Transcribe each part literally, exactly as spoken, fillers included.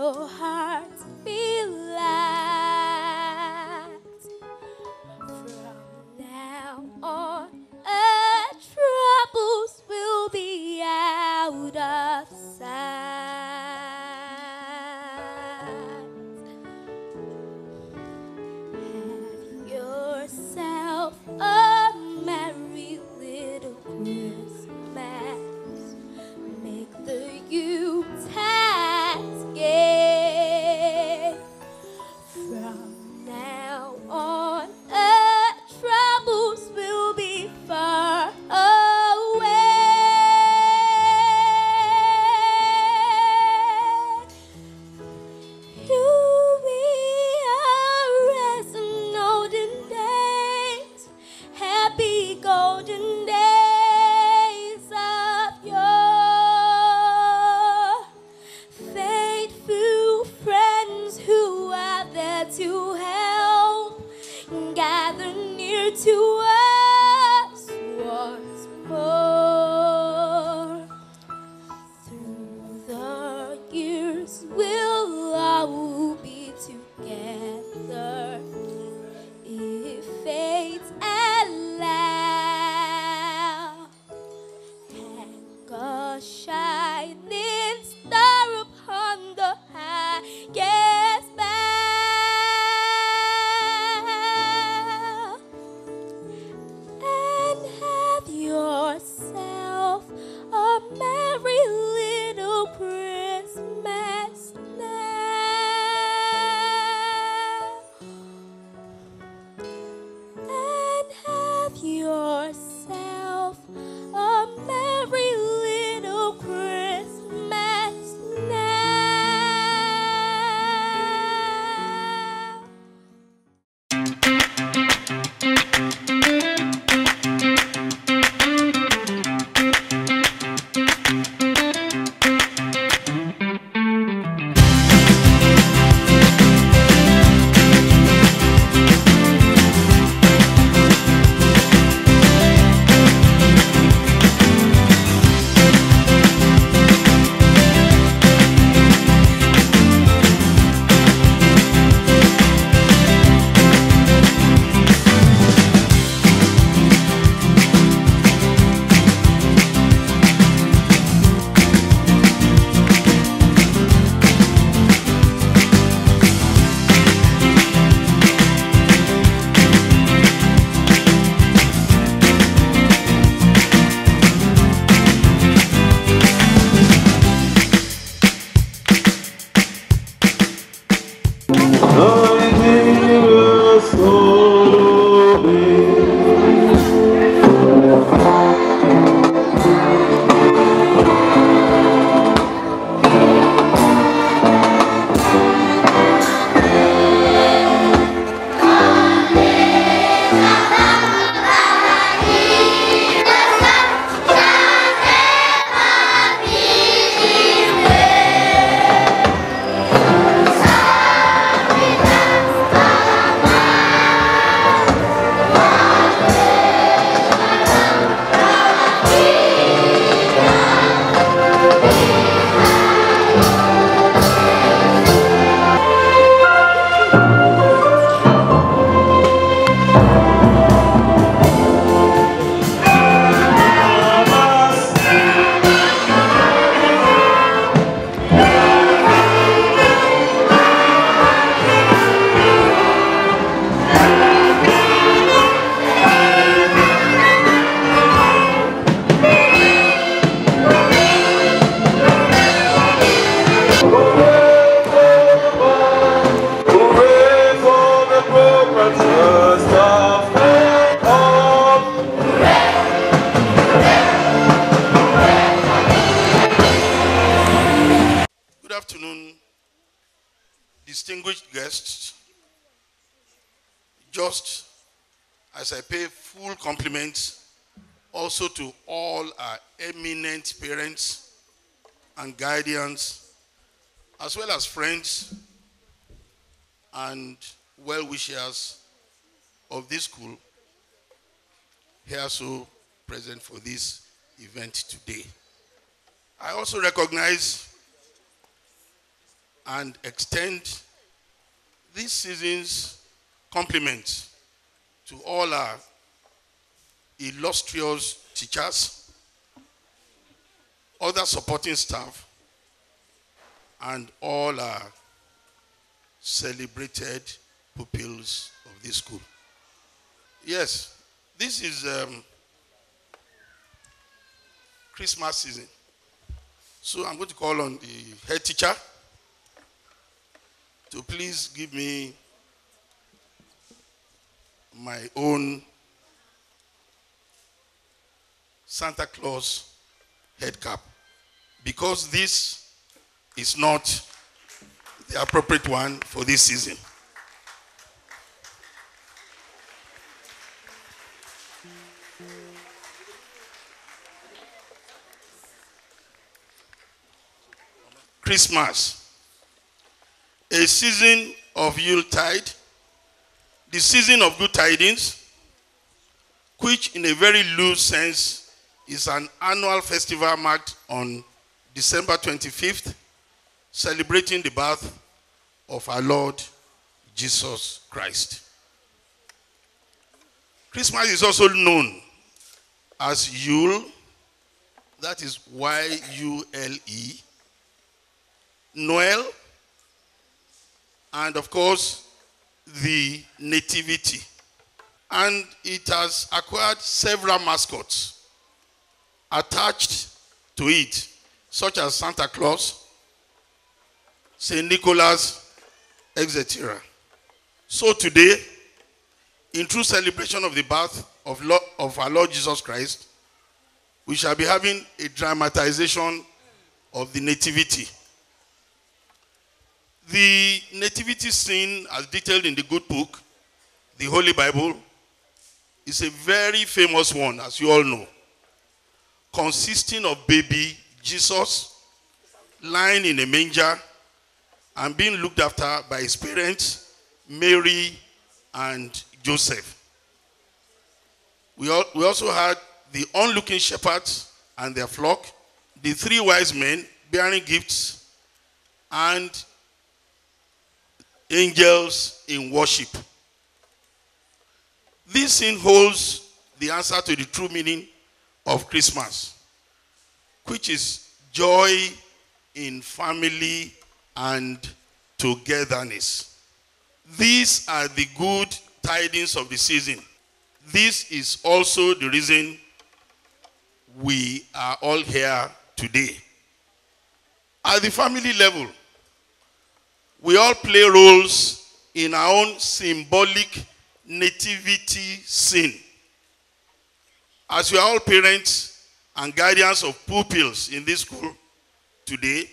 your heart relax. From now on, our troubles will be out of sight. Have yourself a merry little Christmas. Make the Yuletide gay. From now on, our troubles will be far away. You'll be as in olden days, happy golden days of yore. Faithful friends who are there to help, gather near to us once more. Through the years we'll all be together, if fate's allow. Hang a shining star upon the highest bough, and have yourself a merry little Christmas now. And have yourself a merry little Christmas now. Good afternoon, distinguished guests. Just as I pay full compliments also to all our eminent parents and guardians, as well as friends and well-wishers of this school, here so present for this event today. I also recognize and extend this season's compliments to all our illustrious teachers, other supporting staff, and all our celebrated pupils of this school. Yes, this is um, Christmas season. So I'm going to call on the head teacher to please give me my own Santa Claus head cap, because this is not the appropriate one for this season. Christmas, a season of Yuletide, the season of good tidings, which in a very loose sense is an annual festival marked on December twenty-fifth, celebrating the birth of our Lord Jesus Christ. Christmas is also known as Yule, that is Y U L E, Noel, and of course, the Nativity. And it has acquired several mascots attached to it, such as Santa Claus, Saint Nicholas, et cetera. So today, in true celebration of the birth of, Lord, of our Lord Jesus Christ, we shall be having a dramatization of the Nativity. The nativity scene, as detailed in the good book, the Holy Bible, is a very famous one, as you all know, consisting of baby Jesus lying in a manger and being looked after by his parents, Mary and Joseph. We, all, we also had the onlooking shepherds and their flock, the three wise men bearing gifts, and angels in worship. This scene holds the answer to the true meaning of Christmas, which is joy in family and togetherness. These are the good tidings of the season. This is also the reason we are all here today. At the family level, we all play roles in our own symbolic nativity scene. As we are all parents and guardians of pupils in this school today,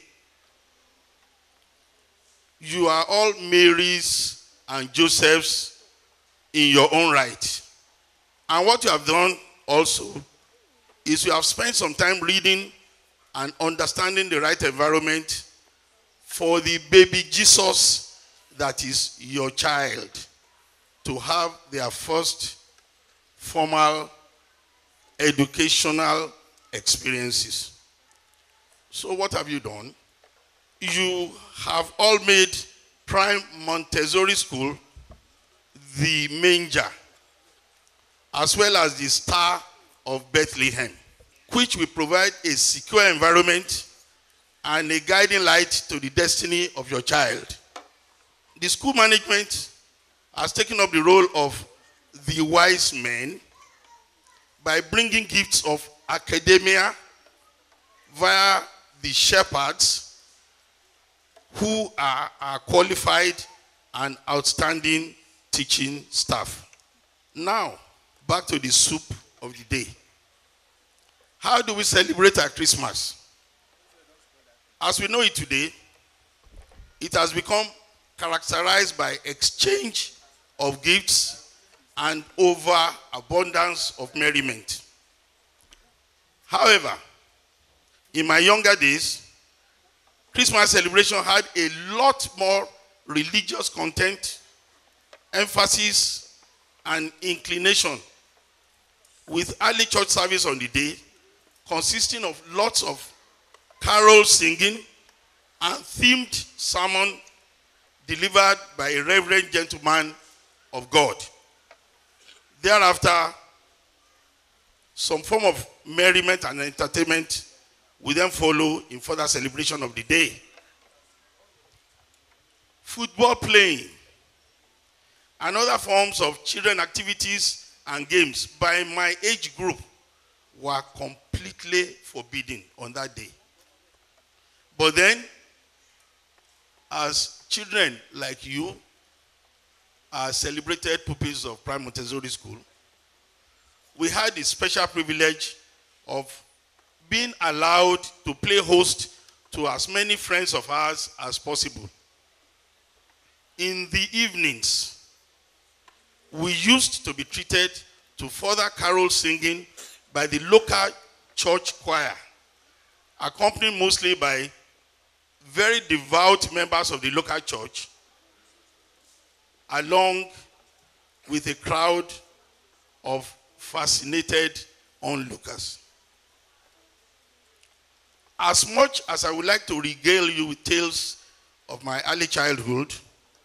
you are all Marys and Josephs in your own right. And what you have done also is you have spent some time reading and understanding the right environment for the baby Jesus that is your child to have their first formal educational experiences. So what have you done? You have all made Prime Montessori School the manger, as well as the Star of Bethlehem, which will provide a secure environment and a guiding light to the destiny of your child. The school management has taken up the role of the wise men by bringing gifts of academia via the shepherds, who are, are qualified and outstanding teaching staff. Now, back to the soup of the day. How do we celebrate our Christmas? As we know it today, it has become characterized by exchange of gifts and overabundance of merriment. However, in my younger days, Christmas celebration had a lot more religious content, emphasis, and inclination, with early church service on the day consisting of lots of carol singing and themed sermon delivered by a reverend gentleman of God. Thereafter, some form of merriment and entertainment will then follow in further celebration of the day. Football playing and other forms of children activities and games by my age group were completely forbidden on that day. But then, as children like you are celebrated pupils of Prime Montessori School, we had the special privilege of being allowed to play host to as many friends of ours as possible. In the evenings, we used to be treated to further carol singing by the local church choir, accompanied mostly by very devout members of the local church, along with a crowd of fascinated onlookers. As much as I would like to regale you with tales of my early childhood,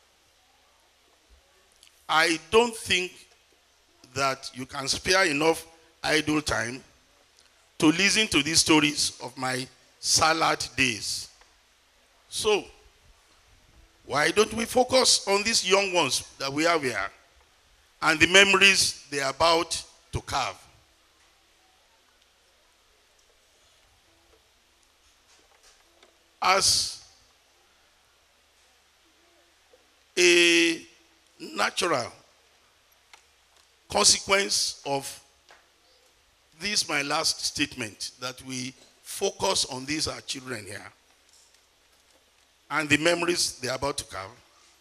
I don't think that you can spare enough idle time to listen to these stories of my salad days. So, why don't we focus on these young ones that we have here and the memories they are about to carve? As a natural consequence of this, my last statement, that we focus on these our children here and the memories they are about to carve,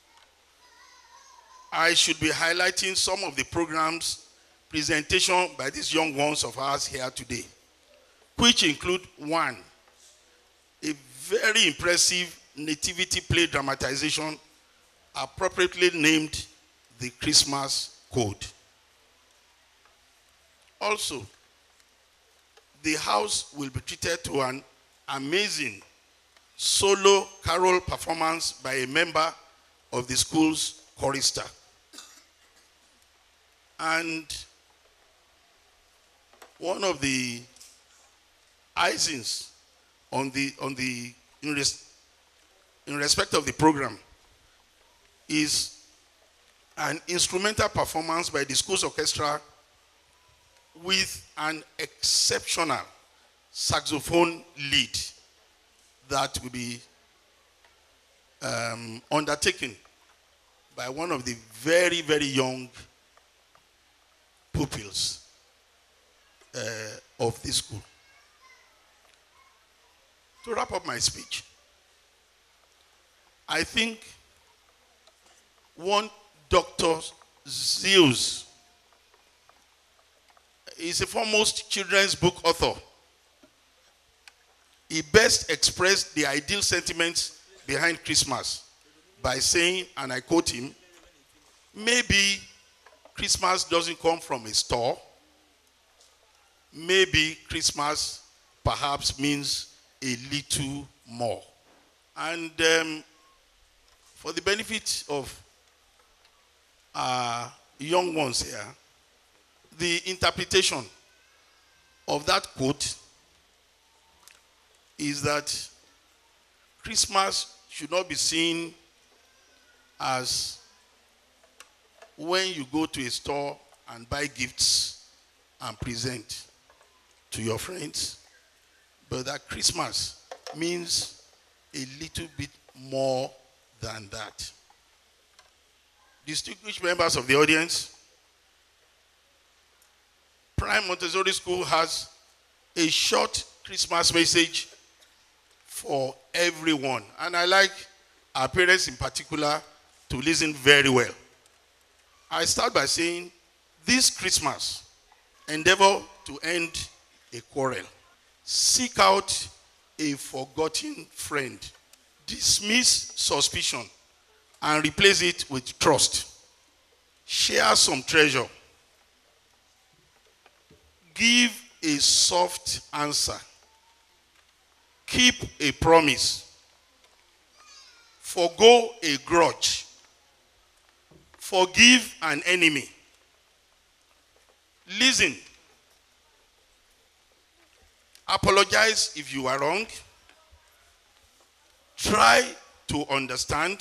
I should be highlighting some of the programs, presentation by these young ones of ours here today, which include one, a very impressive nativity play dramatization appropriately named The Christmas Code. Also, the house will be treated to an amazing solo carol performance by a member of the school's chorister. And one of the icings on the on the in, res, in respect of the program is an instrumental performance by the school's orchestra with an exceptional saxophone lead that will be um, undertaken by one of the very, very young pupils uh, of this school. To wrap up my speech, I think one Doctor Zeus is a foremost children's book author. He best expressed the ideal sentiments behind Christmas by saying, and I quote him, maybe Christmas doesn't come from a store. Maybe Christmas perhaps means a little more. And um, for the benefit of our young ones here, the interpretation of that quote is that Christmas should not be seen as when you go to a store and buy gifts and present to your friends, but that Christmas means a little bit more than that. Distinguished members of the audience, Prime Montessori School has a short Christmas message for everyone. And I like our parents in particular to listen very well. I start by saying, this Christmas, endeavor to end a quarrel. Seek out a forgotten friend. Dismiss suspicion and replace it with trust. Share some treasure. Give a soft answer. Keep a promise. Forgo a grudge. Forgive an enemy. Listen. Apologize if you are wrong. Try to understand.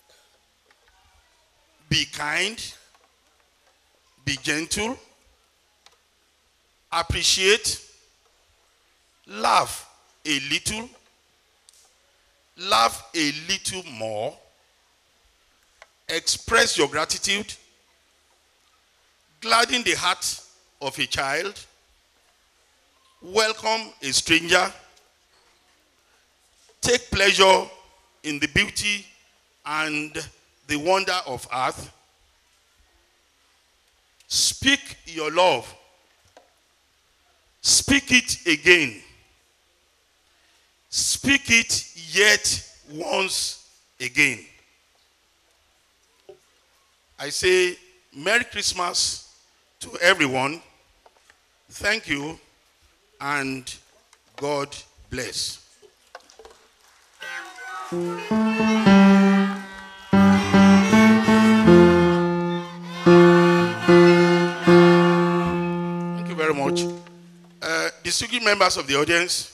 Be kind. Be gentle. Appreciate. Laugh a little. Laugh a little more. Express your gratitude. Gladden the heart of a child. Welcome a stranger. Take pleasure in the beauty and the wonder of earth. Speak your love. Speak it again. Speak it yet once again. I say Merry Christmas to everyone. Thank you and God bless. Thank you very much. Uh, distinguished members of the audience,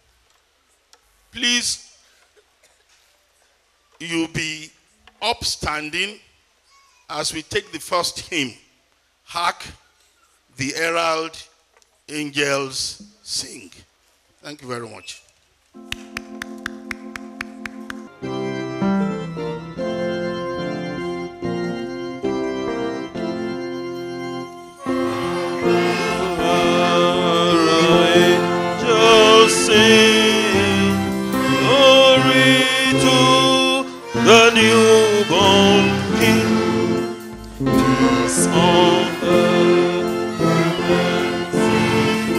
please, you be upstanding as we take the first hymn. Hark, the herald angels sing. Thank you very much. Angels sing, glory to the newborn King. Peace on earth, and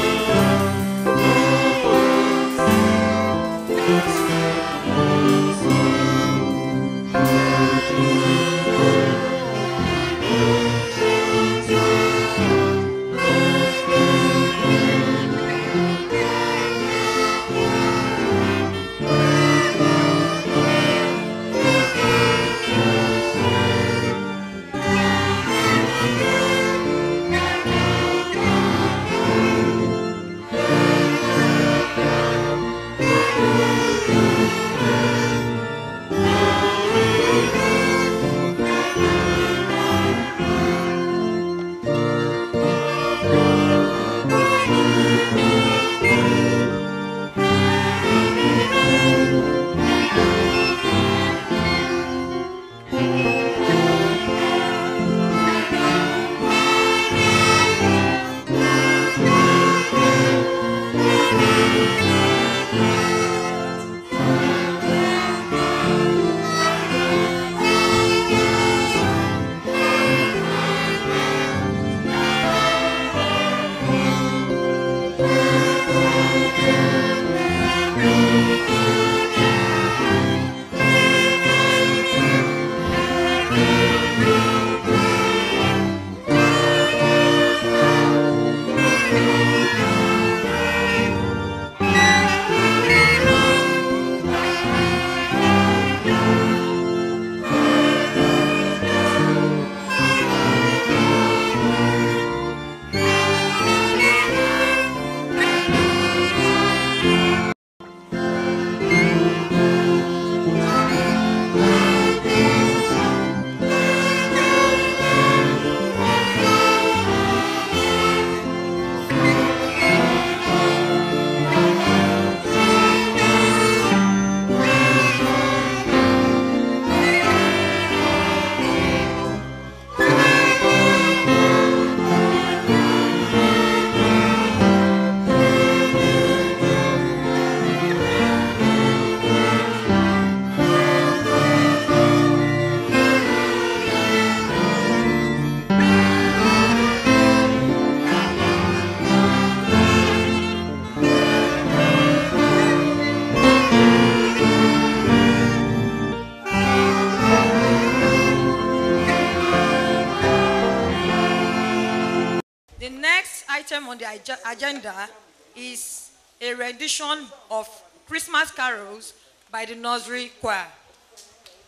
item on the agenda is a rendition of Christmas carols by the nursery choir.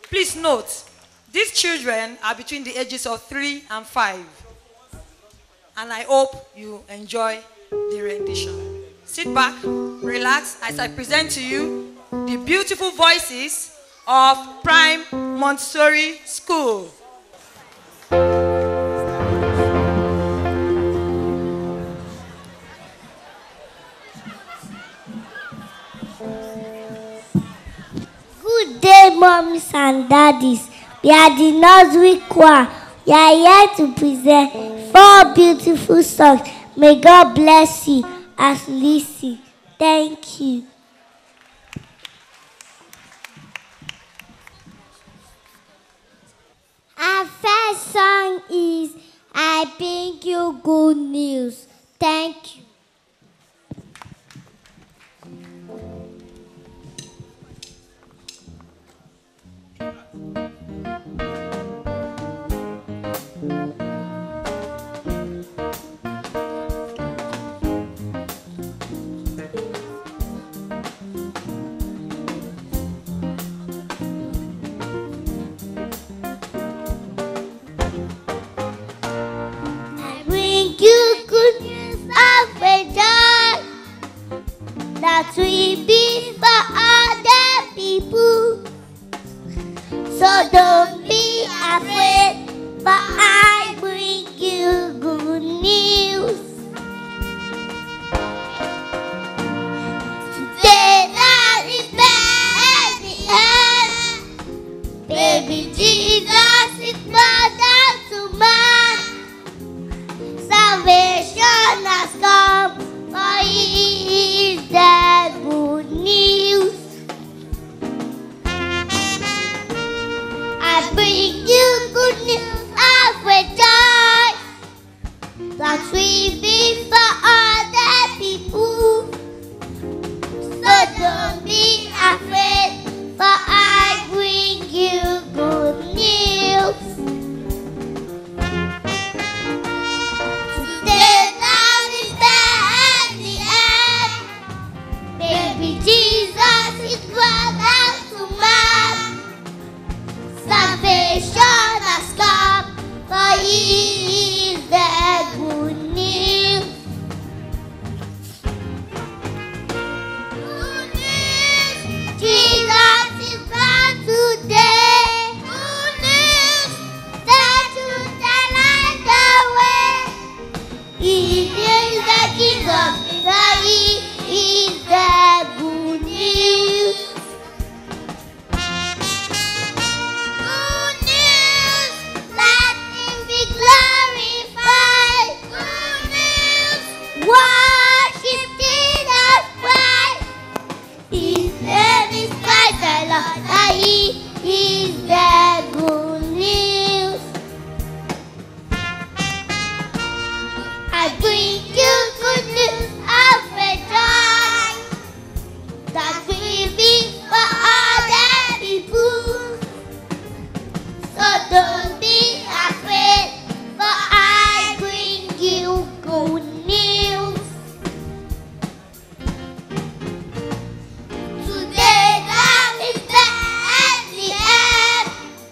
Please note, these children are between the ages of three and five. And I hope you enjoy the rendition. Sit back, relax as I present to you the beautiful voices of Prime Montessori School. Good day, mommies and daddies. We are the nursery choir. We are here to present four beautiful songs. May God bless you as you listen. Thank you. Our first song is I Bring You Good News. Thank you. That we be for other people. So don't be afraid, for I bring you good news. Today that is the end. Baby Jesus is more than to man. Salvation has come, for he is the good news. I bring you good news of rejoice, that we be for other people. So don't be afraid, for I bring you good news. Today now is the end. Baby Jesus is brought out to man. Salvation has come, for he is the good news. Good news, Jesus is born today. Good news, that you the light away. He is the King of glory, he is the good news. Good news, let him be glorified. Good news, worship Jesus Christ. His name is Christ the Lord, and he is the good news. I bring you good news of rejoice, that will be for other people. So don't be afraid, for I bring you good news. Today that is the end, the end.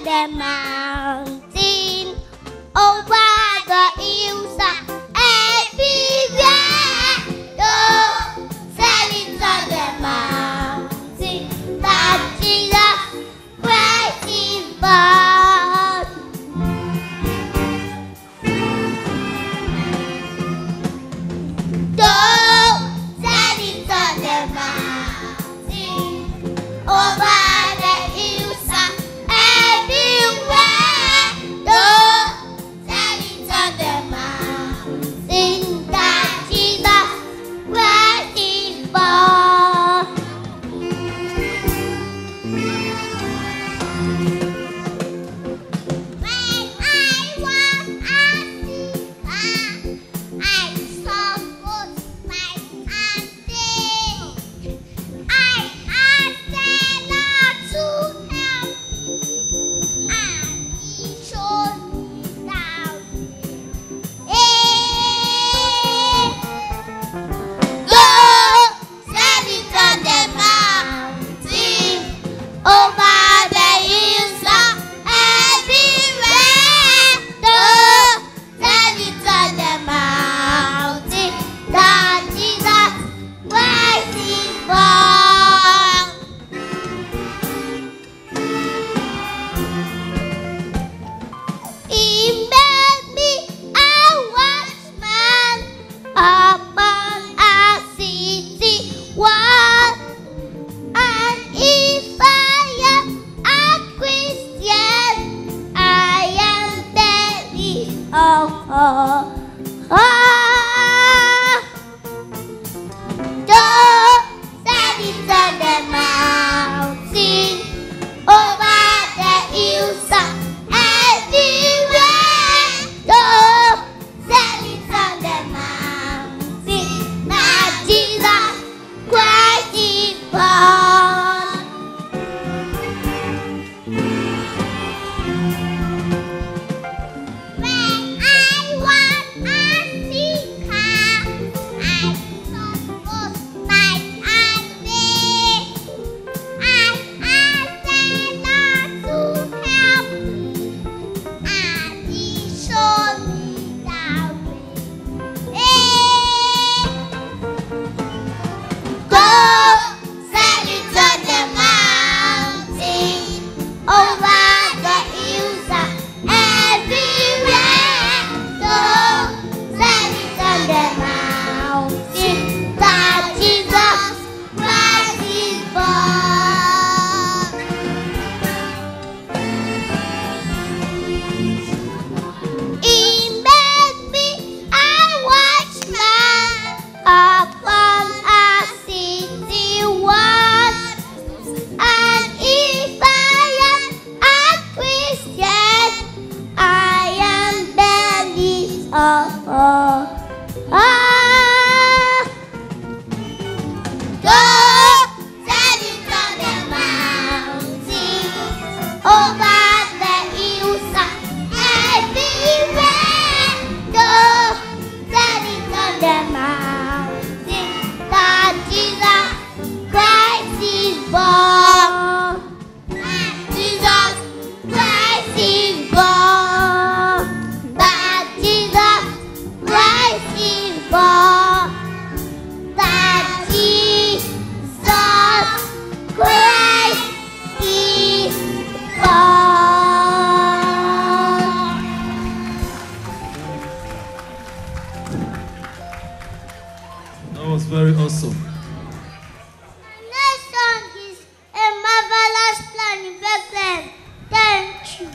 the mountain, over the hillside, everywhere. Don't sell it on the mountain that Jesus Christ is born. Don't sell it on the mountain, over the hillside, everywhere. Don't sell it on the mountain that Jesus Christ is born. When I was a seeker, I saw both night and day. I asked the Lord to help, and He showed me the way. Hey, go sell it on the mountain, over the hillside, everywhere. Go sell it on the mountain that Jesus Christ is born. He made me a watchman upon a city wall. And if I am a Christian, I am the of all. Don't sell it on the mountain, over the hillside, everywhere. Don't sell it on the mountain that Jesus Christ is born. When I was a seeker, I sought both night and day. I asked the Lord to help me, and He showed me the way. Hey, go sell it on the mountain, over the hillside, everywhere. Go sell it on the mountain that Jesus Christ is born. He made me a watchman upon a city wall. And if I am a Christian, I am the least of all. Ah, go sell it on the mountain, over the hillside, everywhere. Go sell it on the mountain that Jesus Christ is born. That Jesus Christ is born. That Jesus Christ is born. That Jesus Christ is born. That was very awesome. Next song is A Marvelous Plan in Bethlehem. Thank you.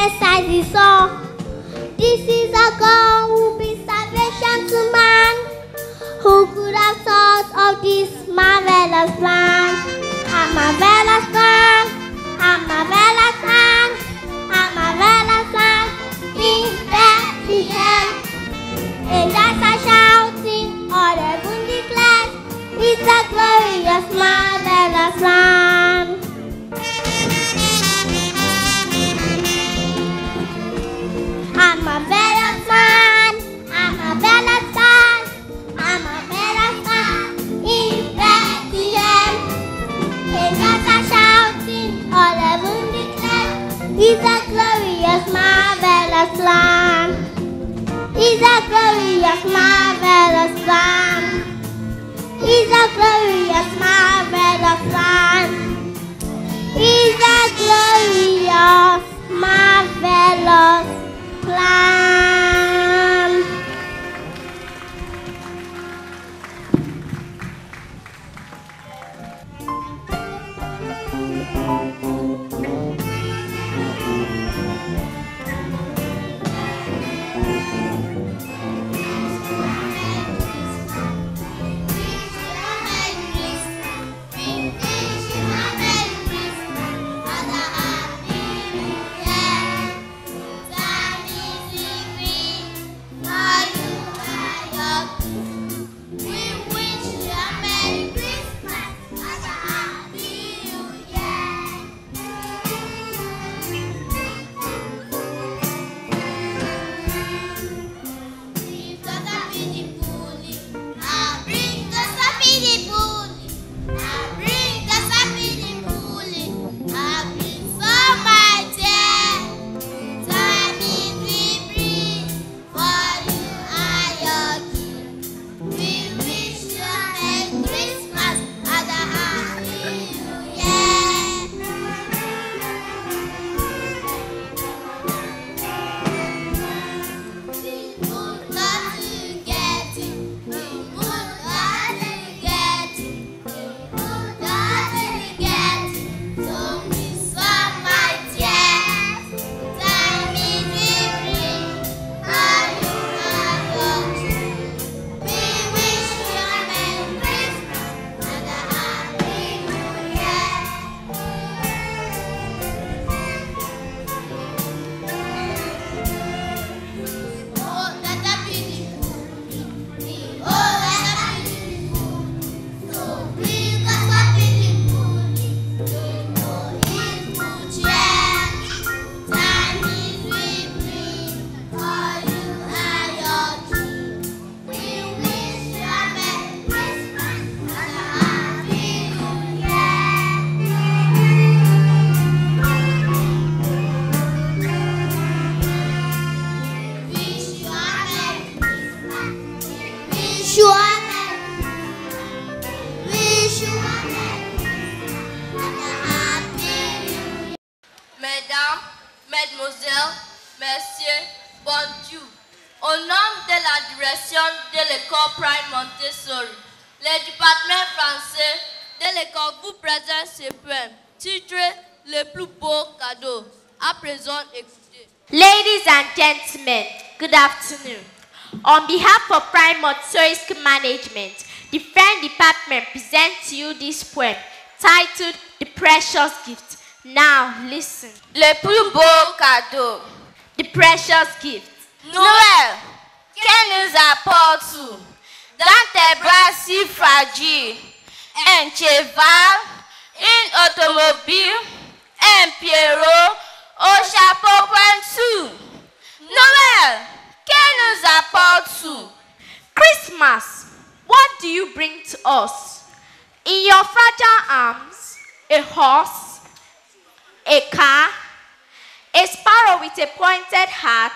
exercise is all. This is a God who brings salvation to man. Who could have thought of this marvelous plan? A marvelous plan, a marvelous plan, a marvelous plan. In Bethlehem, angels are shouting, all heaven declares, it's a glorious marvelous plan. I'm a better fan, I'm a better fan, I'm a better fan. In Bethlehem, angels are shouting, all heaven declares, it's a glorious marvelous plan. It's a glorious marvelous plan. It's a glorious marvelous plan. It's a glorious marvelous plan. Mesdames, Mesdemoiselles, Messieurs, bonjour. Au nom de la direction de l'école Prime Montessori, le département français de l'école vous présente ce poème, titré Le plus beau cadeau. À présent, écoutez. Ladies and gentlemen, good afternoon. On behalf of Prime Montessori School Management, the French Department presents to you this poem titled The Precious Gift. Now listen. Le plus beau cadeau. The precious gift. Noël, qu'elle nous apporte dans tes bras si fragiles. Un cheval, une automobile, un pierrot au chapeau pointu. Noël, qu'elle nous apporte. Christmas, what do you bring to us? In your fragile arms, a horse, a car, a sparrow with a pointed hat.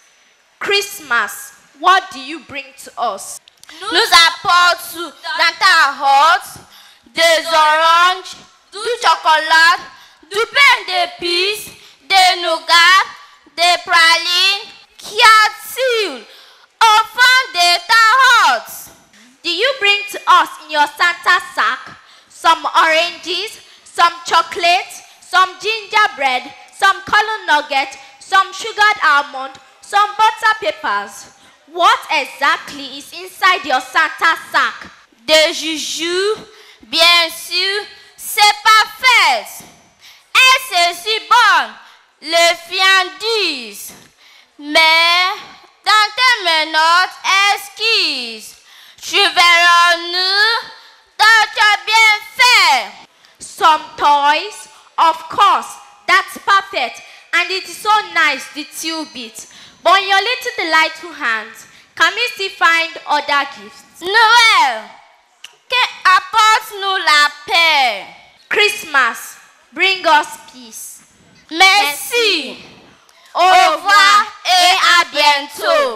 Christmas, what do you bring to us? Nous apporte dans ta horte des oranges, du chocolat, du pain d'épices, des nougats, des pralines. Qu'y a-t-il au fond de ta horte? Do you bring to us in your Santa sack some oranges, some chocolate, some gingerbread, some color nugget, some sugared almond, some butter papers. What exactly is inside your Santa sack? Des joujoux, bien sûr, c'est parfait. Et c'est si bon, les friandises. Mais, dans mes notes exquises, tu verras nous dans ta bien fait. Some toys, of course, that's perfect. And it is so nice, the two-bit. But in your little delightful hands, can we still find other gifts? Noël, qu'apporte-nous la paix? Christmas, bring us peace. Merci. Au revoir et à bientôt.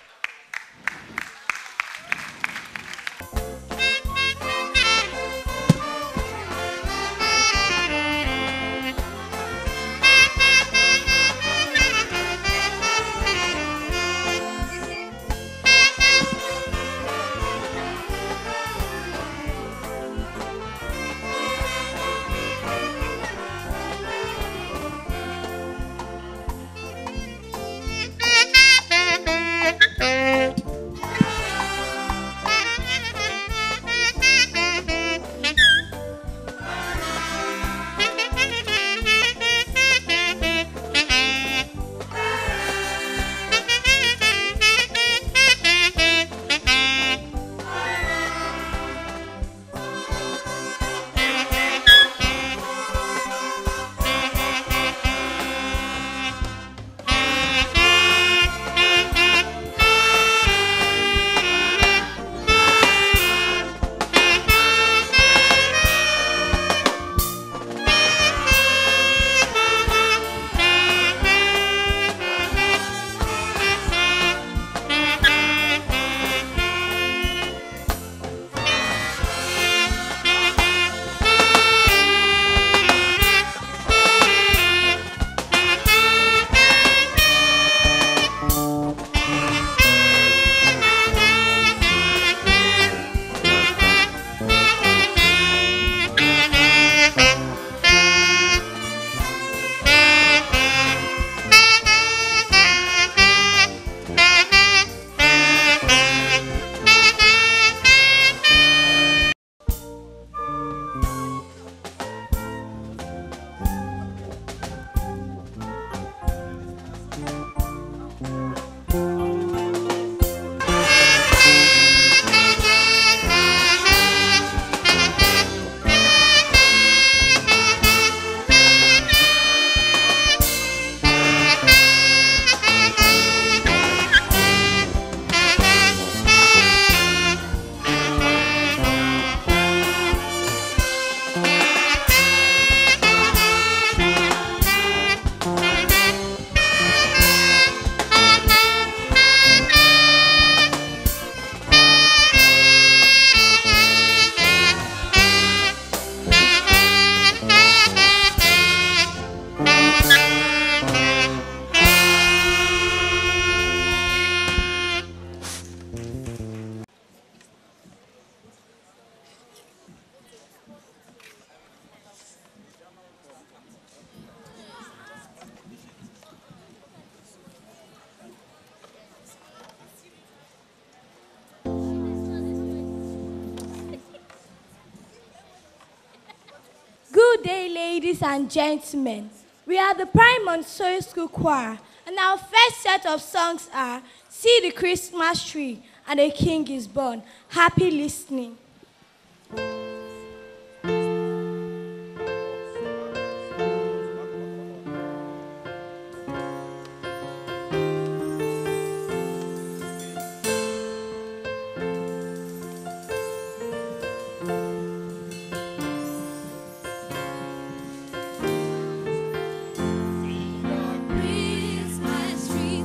Good day, ladies and gentlemen. We are the Prime Montessori School Choir, and our first set of songs are See the Christmas Tree and A King is Born. Happy listening.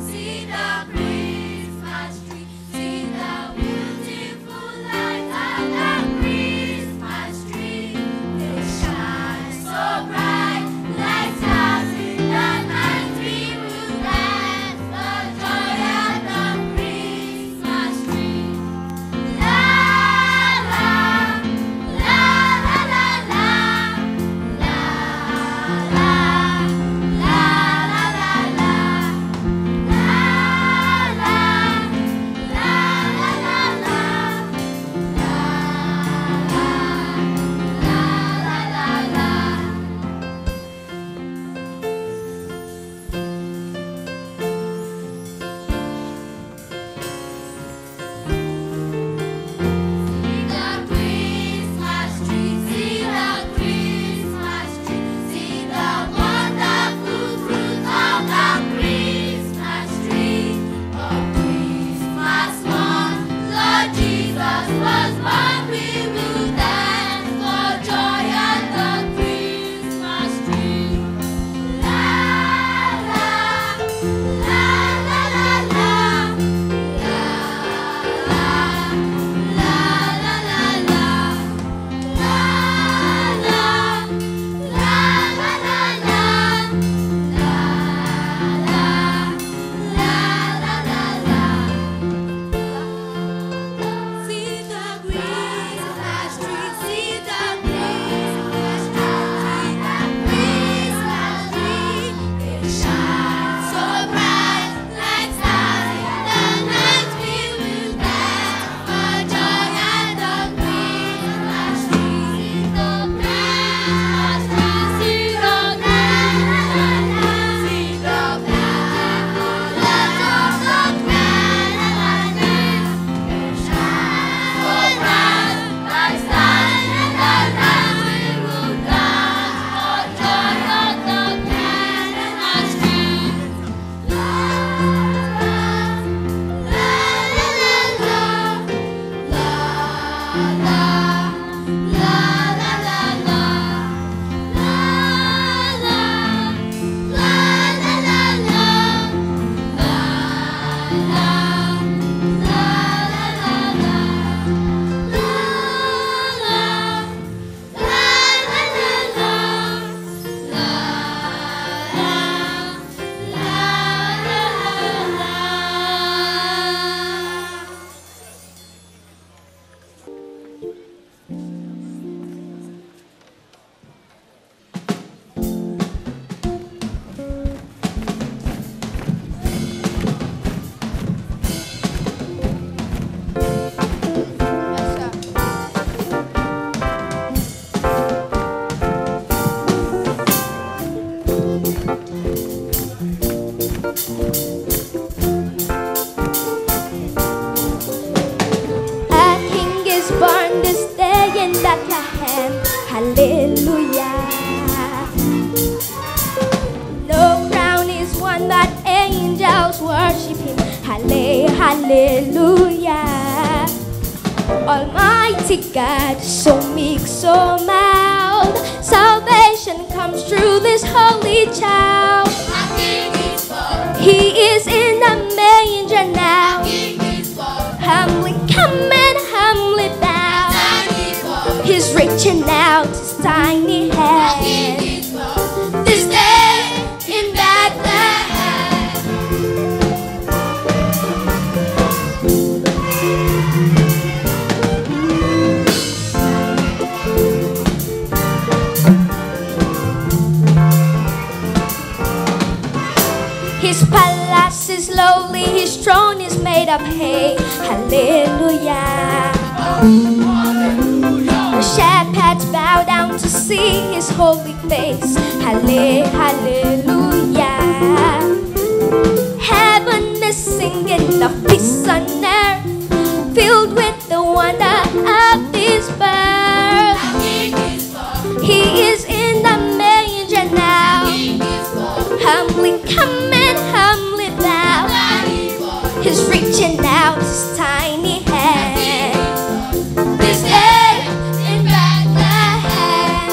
Light Bethlehem. Hallelujah. No crown is one that angels worship him. Halle- Hallelujah. Almighty God, so meek, so mild, salvation comes through this holy child. Our King is born. He is in the manger now. Our King is born. Humbly come and humbly bow. Tiny born. He's reaching out his tiny Our King hand. is born. This day in Bethlehem. His palace is lowly, his throne is made of hay. Hallelujah. The shepherds bow down to see his holy face. Halle- Hallelujah. Heaven is singing of peace on earth, filled with the wonder of his birth. Our King is born. He is in the manger now. King is born. Humbly come and humbly bow. Tiny born. He's reaching out his tiny hand. This day in Bethlehem.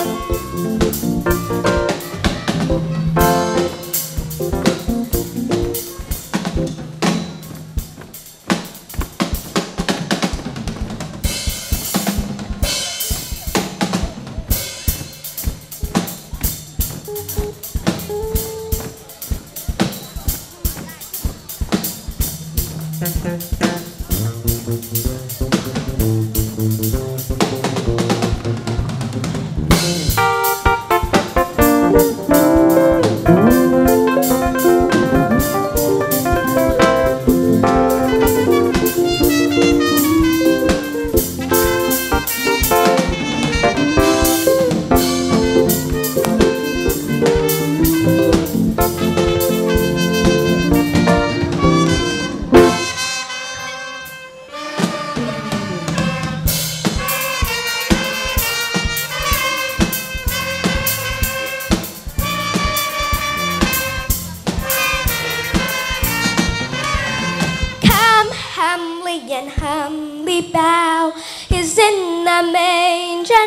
Come humbly and humbly bow. He's in the manger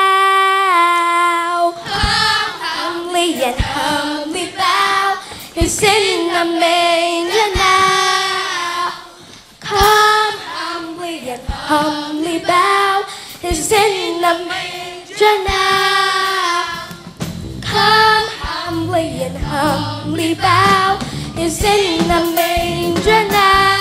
now. Come humbly and humbly bow. He's in the manger now. Come humbly and humbly bow. He's in the manger now. Come humbly and humbly bow. He's in the manger now.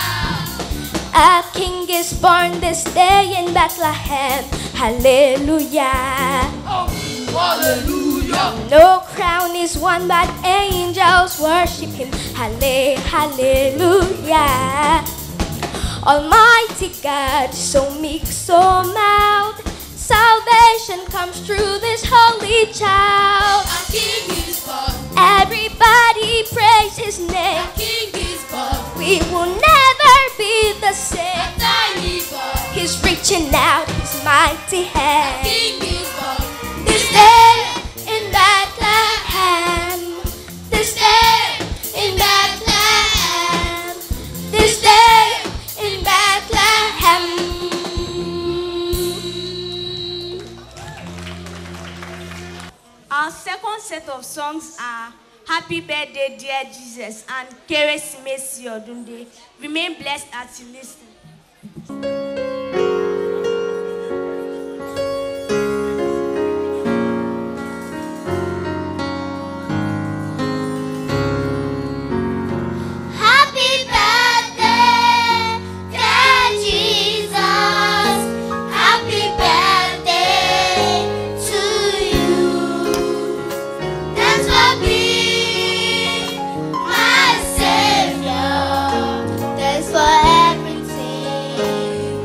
A king is born this day in Bethlehem. Hallelujah. Hallelujah. No crown is won, but angels worship him. Halle- Hallelujah. Almighty God, so meek, so mild, salvation comes through this holy child. Our King is born. Everybody praise his name. Our King is born. We will never be the same. Tiny born. He's reaching out his mighty hand. King is born. This day in Bethlehem. This day in Bethlehem. This day in Bethlehem. Our second set of songs are Happy Birthday, Dear Jesus and Keresimesi Odunde. Remain blessed as you listen. Happy birthday, dear Jesus. Happy birthday to you. Thanks for being my Savior. Thanks for everything.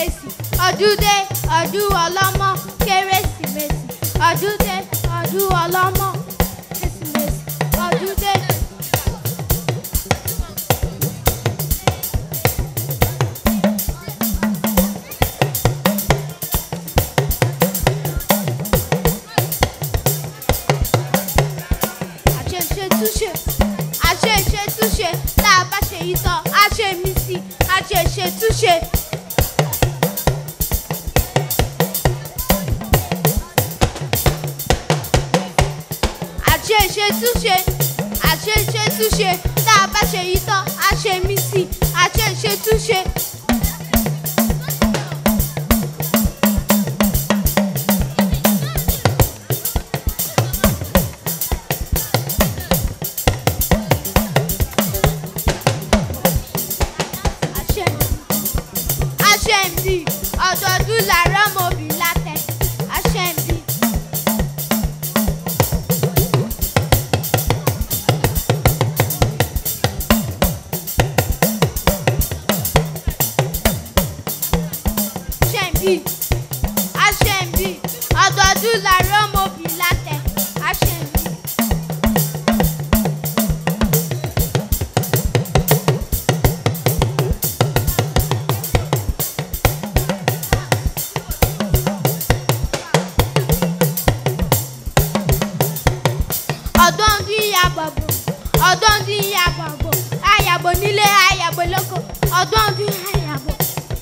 Kérésìmesì. Ọdún dé, ọdún ọlọ́mọ. Kérésìmesì. Ọdún dé, ọdún ọlọ́mọ. Kérésìmesì. Ọdún dé. Àṣeṣe túṣe, àṣeṣe túṣe, tá a bá ṣe yí tán, a ṣe mí sí, àṣeṣe túṣe. Àṣeṣe túṣe, àṣeṣe túṣe, tá a bá ṣe yí tán, a ṣe mí sí, àṣeṣe túṣe. Àṣẹ̀mbí, ọdọọdún làárọ̀ mọ̀bí látẹ̀. Àṣẹ̀mbí. Àṣẹ̀mbí, àṣẹ̀mbí, ọdọọdún làárọ̀ mọ̀bí látẹ̀. Àṣẹ̀mbí. Ọdún dín yàbọ̀bọ̀, ọdún dín yàbọ̀bọ̀, àyàbọ̀ nílé àyàbọ̀ lóko, ọdún dín àyàbọ̀.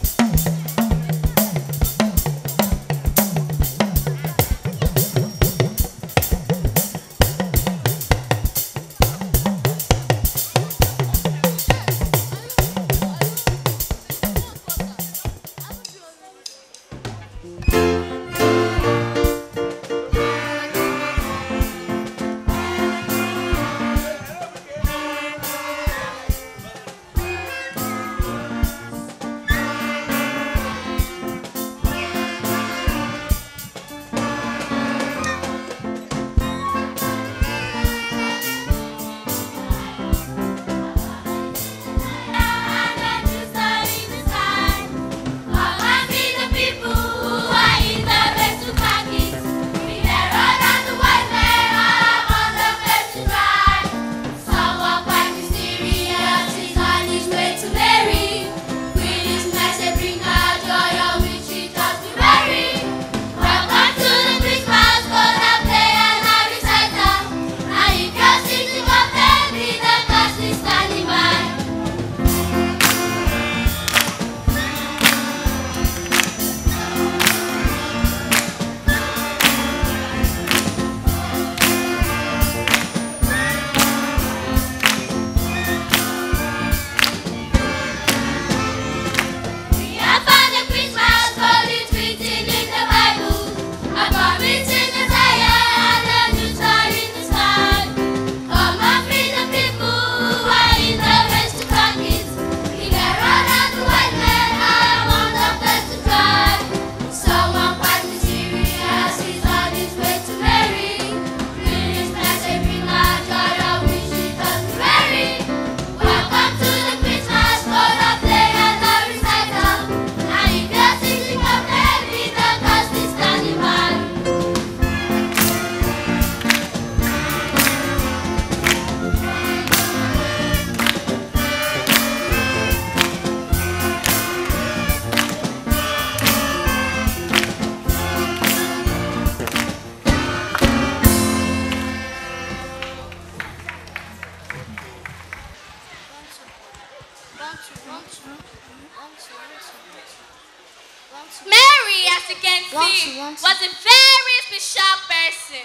Mary, as you can see, was a very special person.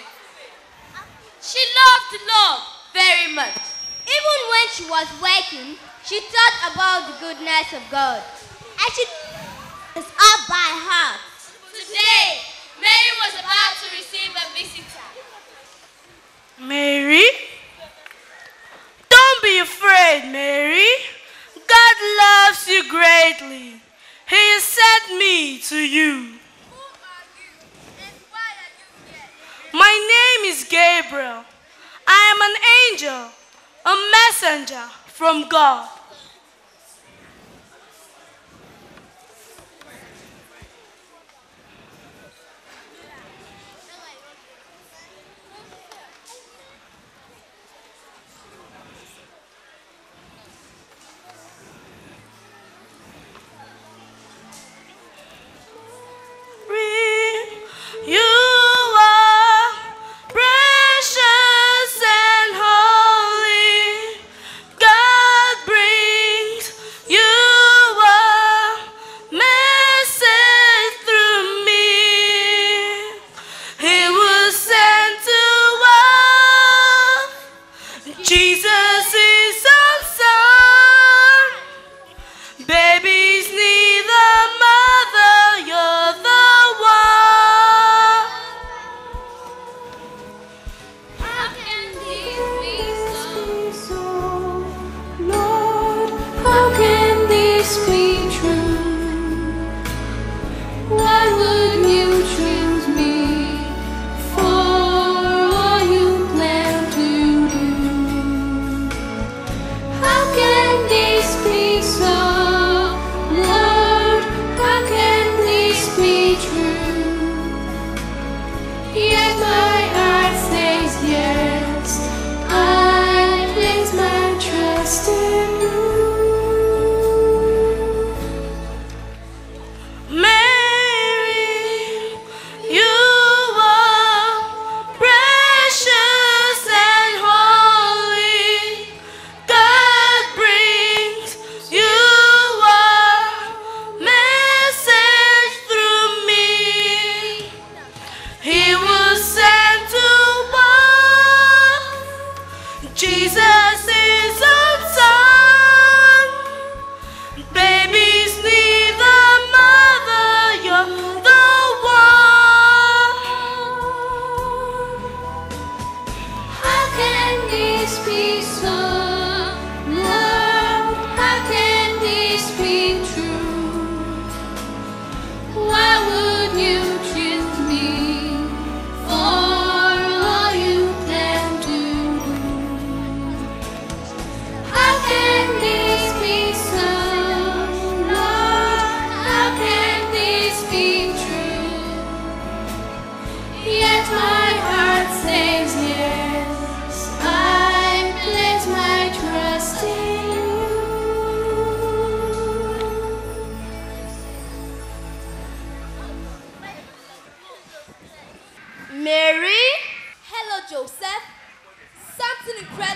She loved the Lord very much. Even when she was working, she thought about the goodness of God. And she was up by heart. Today, Mary was about to receive a visitor. Mary? Don't be afraid, Mary. God loves you greatly. He has sent me to you. Who are you and why are you here? My name is Gabriel. I am an angel, a messenger from God.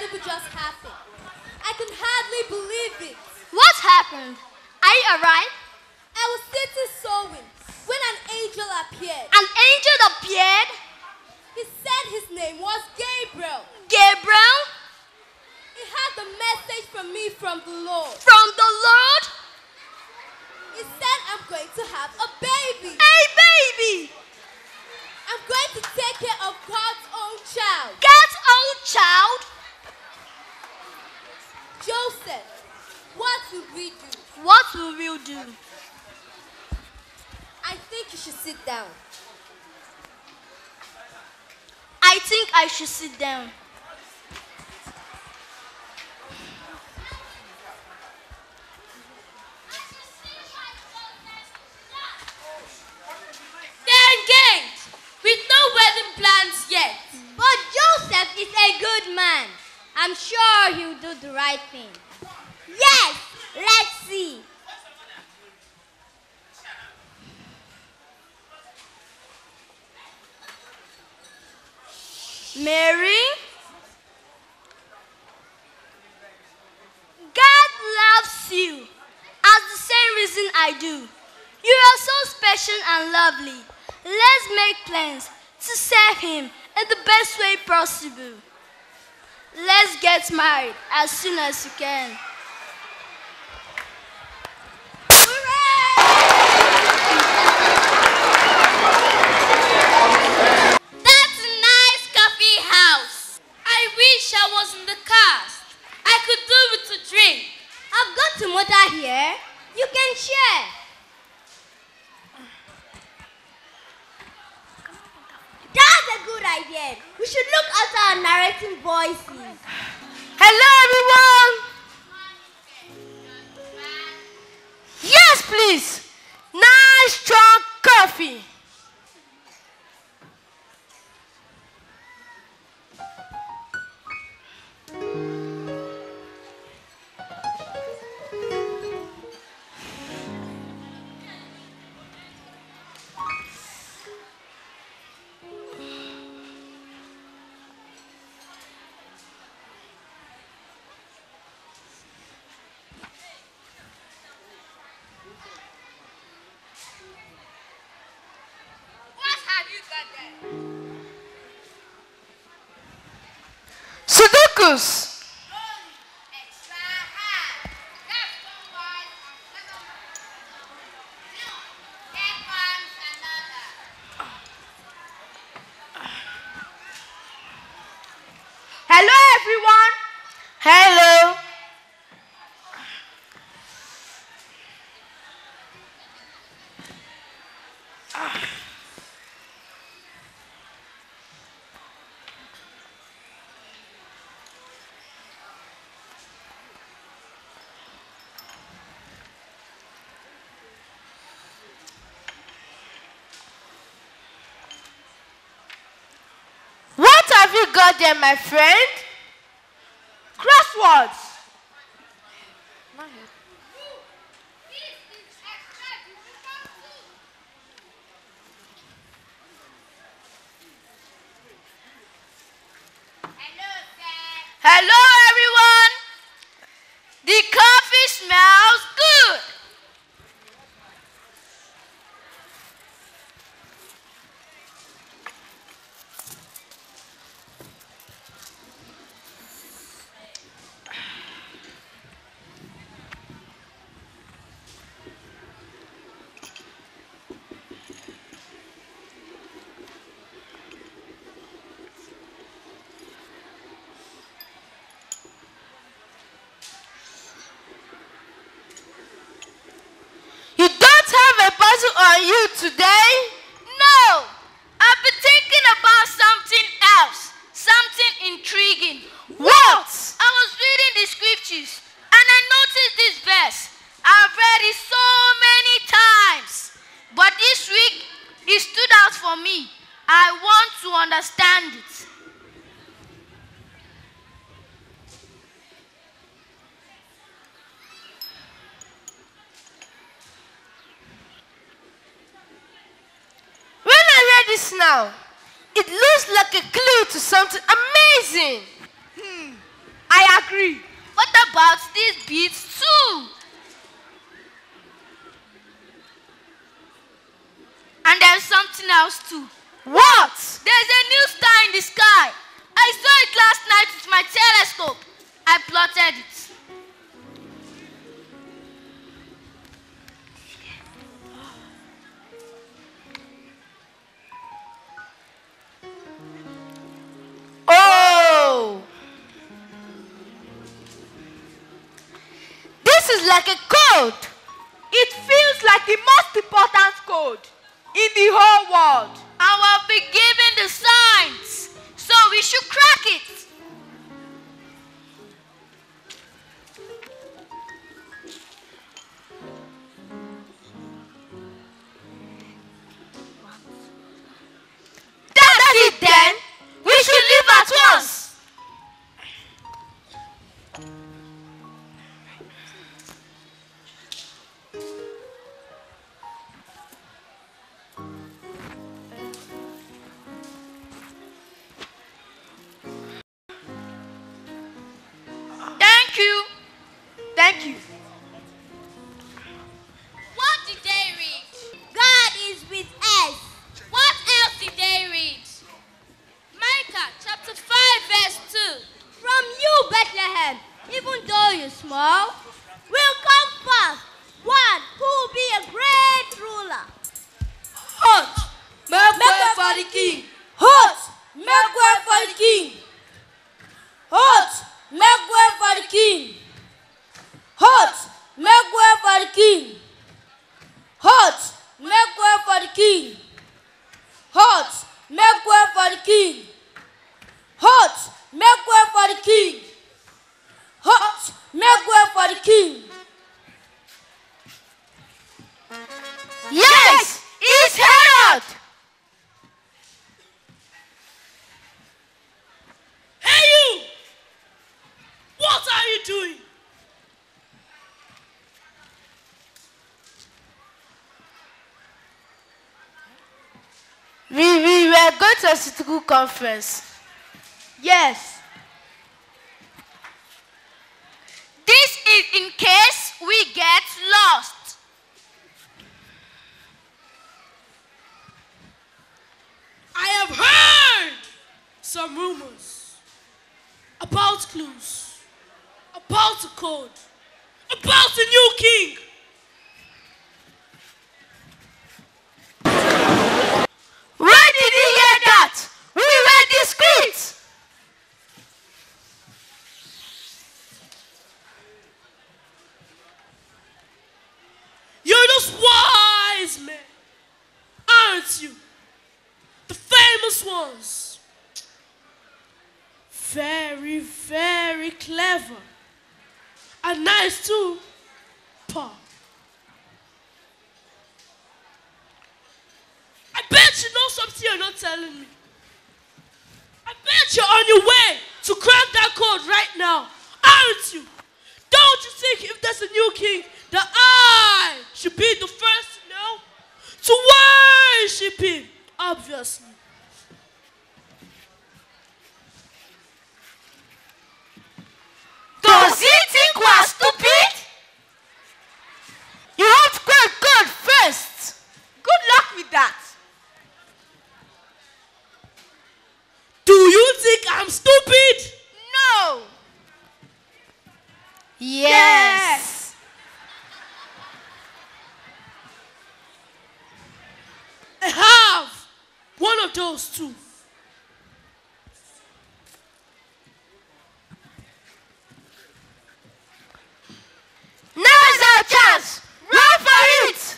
miracle just happened. I can hardly believe it. What happened? Are you alright? I was sitting sewing when an angel appeared. An angel appeared? He said his name was Gabriel. Gabriel? He had a message from me from the Lord. From the Lord? He said I'm going to have a baby. A baby? I'm going to take care of God's own child. God's own child? Joseph, what will we do? What will we do? I think you should sit down. I think I should sit down. They're engaged with no wedding plans yet. But Joseph is a good man. I'm sure he'll do the right thing. Yes, let's see. Mary? God loves you as the same reason I do. You are so special and lovely. Let's make plans to serve Him in the best way possible. Let's get married as soon as you can. That's a nice coffee house. I wish I was in the cast. I could do with a drink. I've got some water here. You can share. That's a good idea. We should look at our narrating voices. Hello, everyone. Yes, please. Nice strong coffee. Sudokus. Hello, everyone. Hello. What have you got there, my friend? Crosswords. Hello, everyone. The coffee smells good. You don't have a puzzle on you today? No. I've been thinking about something else. Something intriguing. What? I was reading the scriptures and I noticed this verse. I've read it so many times. But this week, it stood out for me. I want to understand it. When I read this now, it looks like a clue to something amazing. Hmm. I agree. What about these beads too? And there's something else too. What? There's a new star in the sky. I saw it last night with my telescope. I plotted it. Oh! This is like a code. It feels like the most important code in the whole world. And we'll be given the signs, so we should crack it. That's it then. We should leave at once. Thank you. Thank you. What did they read? God is with us. What else did they read? Micah chapter five verse two. From you, Bethlehem, even though you're small, will come forth one who will be a great ruler. Halt! Make way for the king. Halt! Make way for the king. Halt! Make way for the king. Halt! Make way for the king. Halt! Make way for the king. Halt! Make way for the king. Halt! Make way for the king. Halt! Make way for the king. Yes! It's Herod! Hey you! What are you doing? We, we were going to a school conference. Yes. This is in case we get lost. I have heard some rumors about clues, about a code, about a new king. Where did you hear that? We were discreet. You're those wise men, aren't you? The famous ones. Very, very clever. And nice too, Pa. I bet you know something you're not telling me. I bet you're on your way to crack that code right now, aren't you? Don't you think if there's a new king, that I should be the first to know? To worship him, obviously. Does he think we're stupid? You have to crack God first. Good luck with that. Do you think I'm stupid? No. Yes. I have one of those two. Now's our chance. Run for it.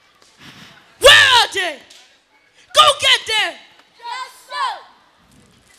Where are they? Go get them. Yes, sir.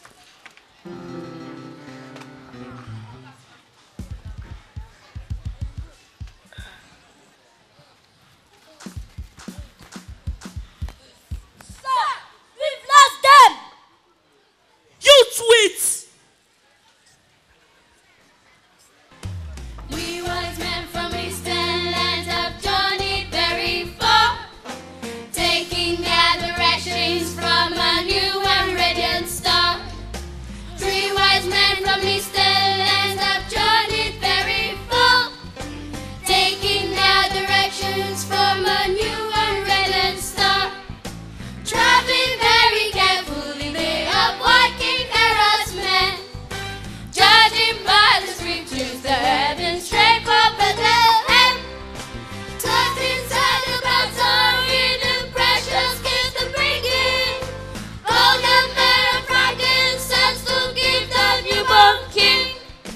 the heavens shake for Bethlehem. Tucked inside the clouds are hidden precious gifts to bring in. Gold and myrrh and frankincense to give the newborn King.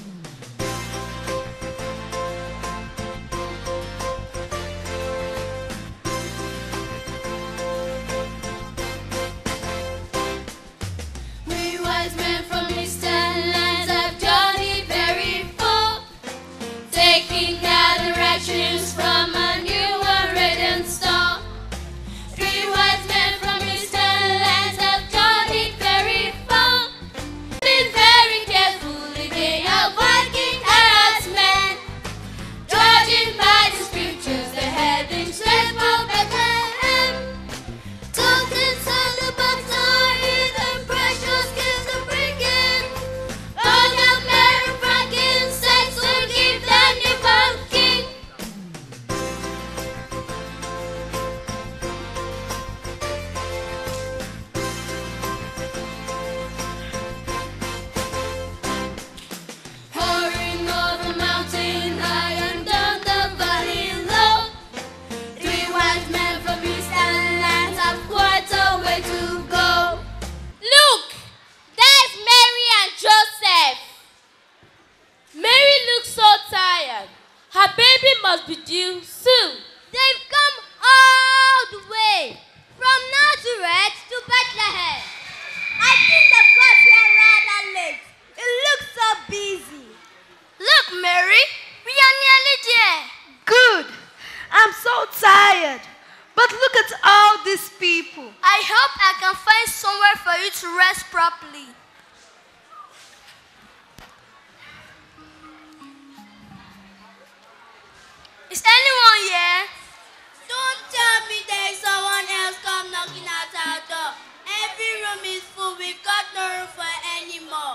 Three wise men from distant lands have journeyed very far, taking their directions from a new and radiant star. Three wise men from distant lands have journeyed very far, been very carefully they avoid King Herod's men. Judging by the scriptures, the heavens straight for Bethlehem. Tucked inside the box are hidden precious gifts to bring in. Gold and myrrh and frankincense will give the newborn King. Pouring over mountain high and down the valley low, three wise men from distant lands have quite a way to go. Look, there's Mary and Joseph. Mary looks so tired. Her baby must be due soon. They've come all the way from Nazareth to Bethlehem. I think they've got here rather late. It looks so busy. Look, Mary, we are nearly there. Good. I'm so tired. But look at all these people. I hope I can find somewhere for you to rest properly. Is anyone here? Don't tell me there's someone else come knocking at our door. Every room is full. We've got no room for any more.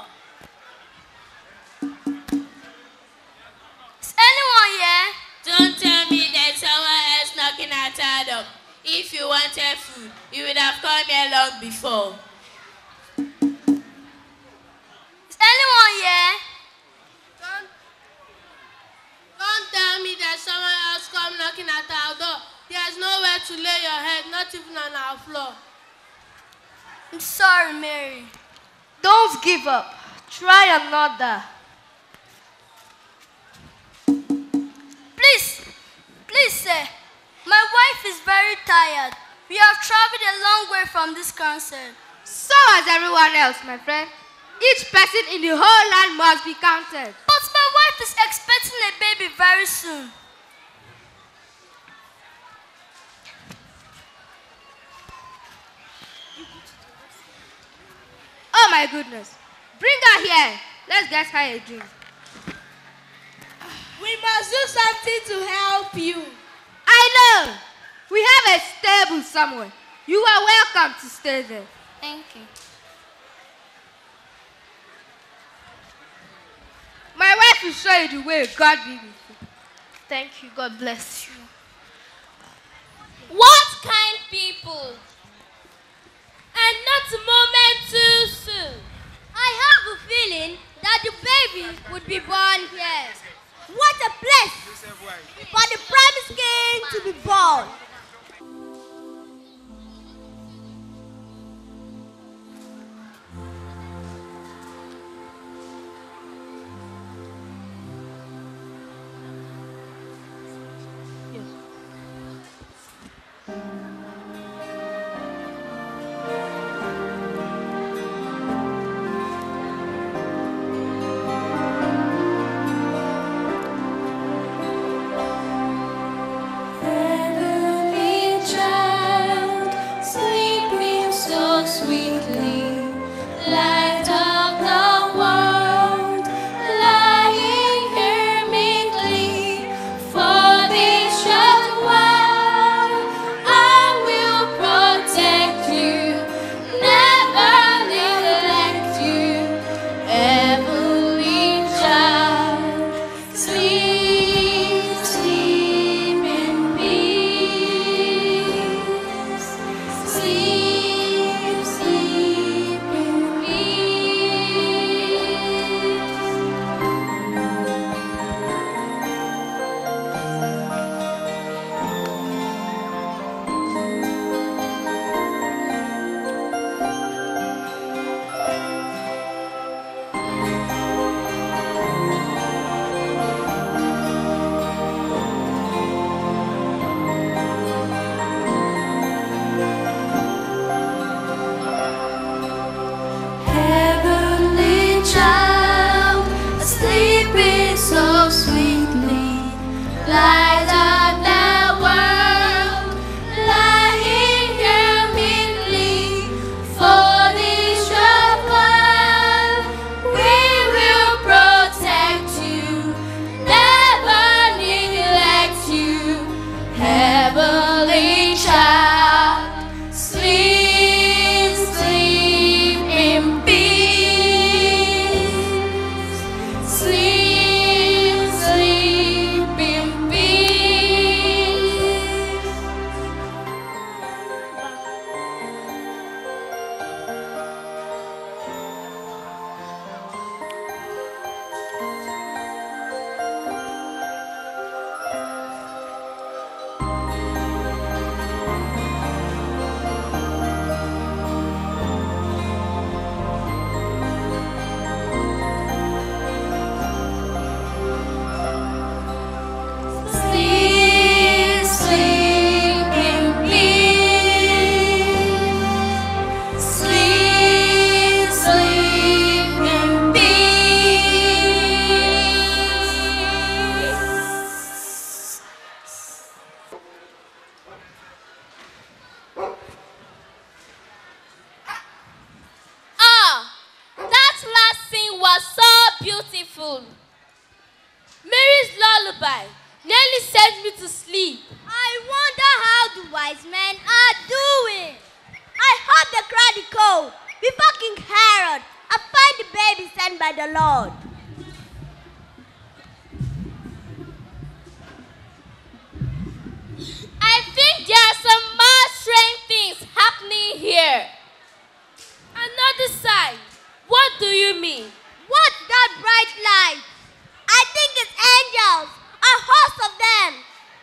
Is anyone here? Don't tell me there's someone else knocking at our door. If you wanted food, you would have come here long before. Is anyone here? Don't, don't tell me there's someone else come knocking at our door. There's nowhere to lay your head, not even on our floor. I'm sorry, Mary. Don't give up. Try another. Please, please, sir. My wife is very tired. We have traveled a long way from this concert. So has everyone else, my friend. Each person in the whole land must be counted. But my wife is expecting a baby very soon. Oh my goodness. Bring her here. Let's get her a drink. We must do something to help you. I know. We have a stable somewhere. You are welcome to stay there. Thank you. My wife will show you the way. God be with you. Thank you. God bless you. What kind people? And not a moment too soon. I have a feeling that the baby would be born here. What a place for the promised king to be born. Sleep, sleep. light of the world, lying here meekly for this rough world. We will protect you, never neglect you, heavenly child. Sleep, sleep in peace. Sleep, sleep in peace. Sleep, sleep in peace. Sleep, sleep in peace. Ah, that last scene was so beautiful. Mary's lullaby nearly sent me to sleep. I wonder how the wise men are doing. I hope they crack the code before King Herod and find the baby sent by the Lord. I think there are some more strange things happening here. Another sign. What do you mean? What's that bright light? I think it's angels, a host of them.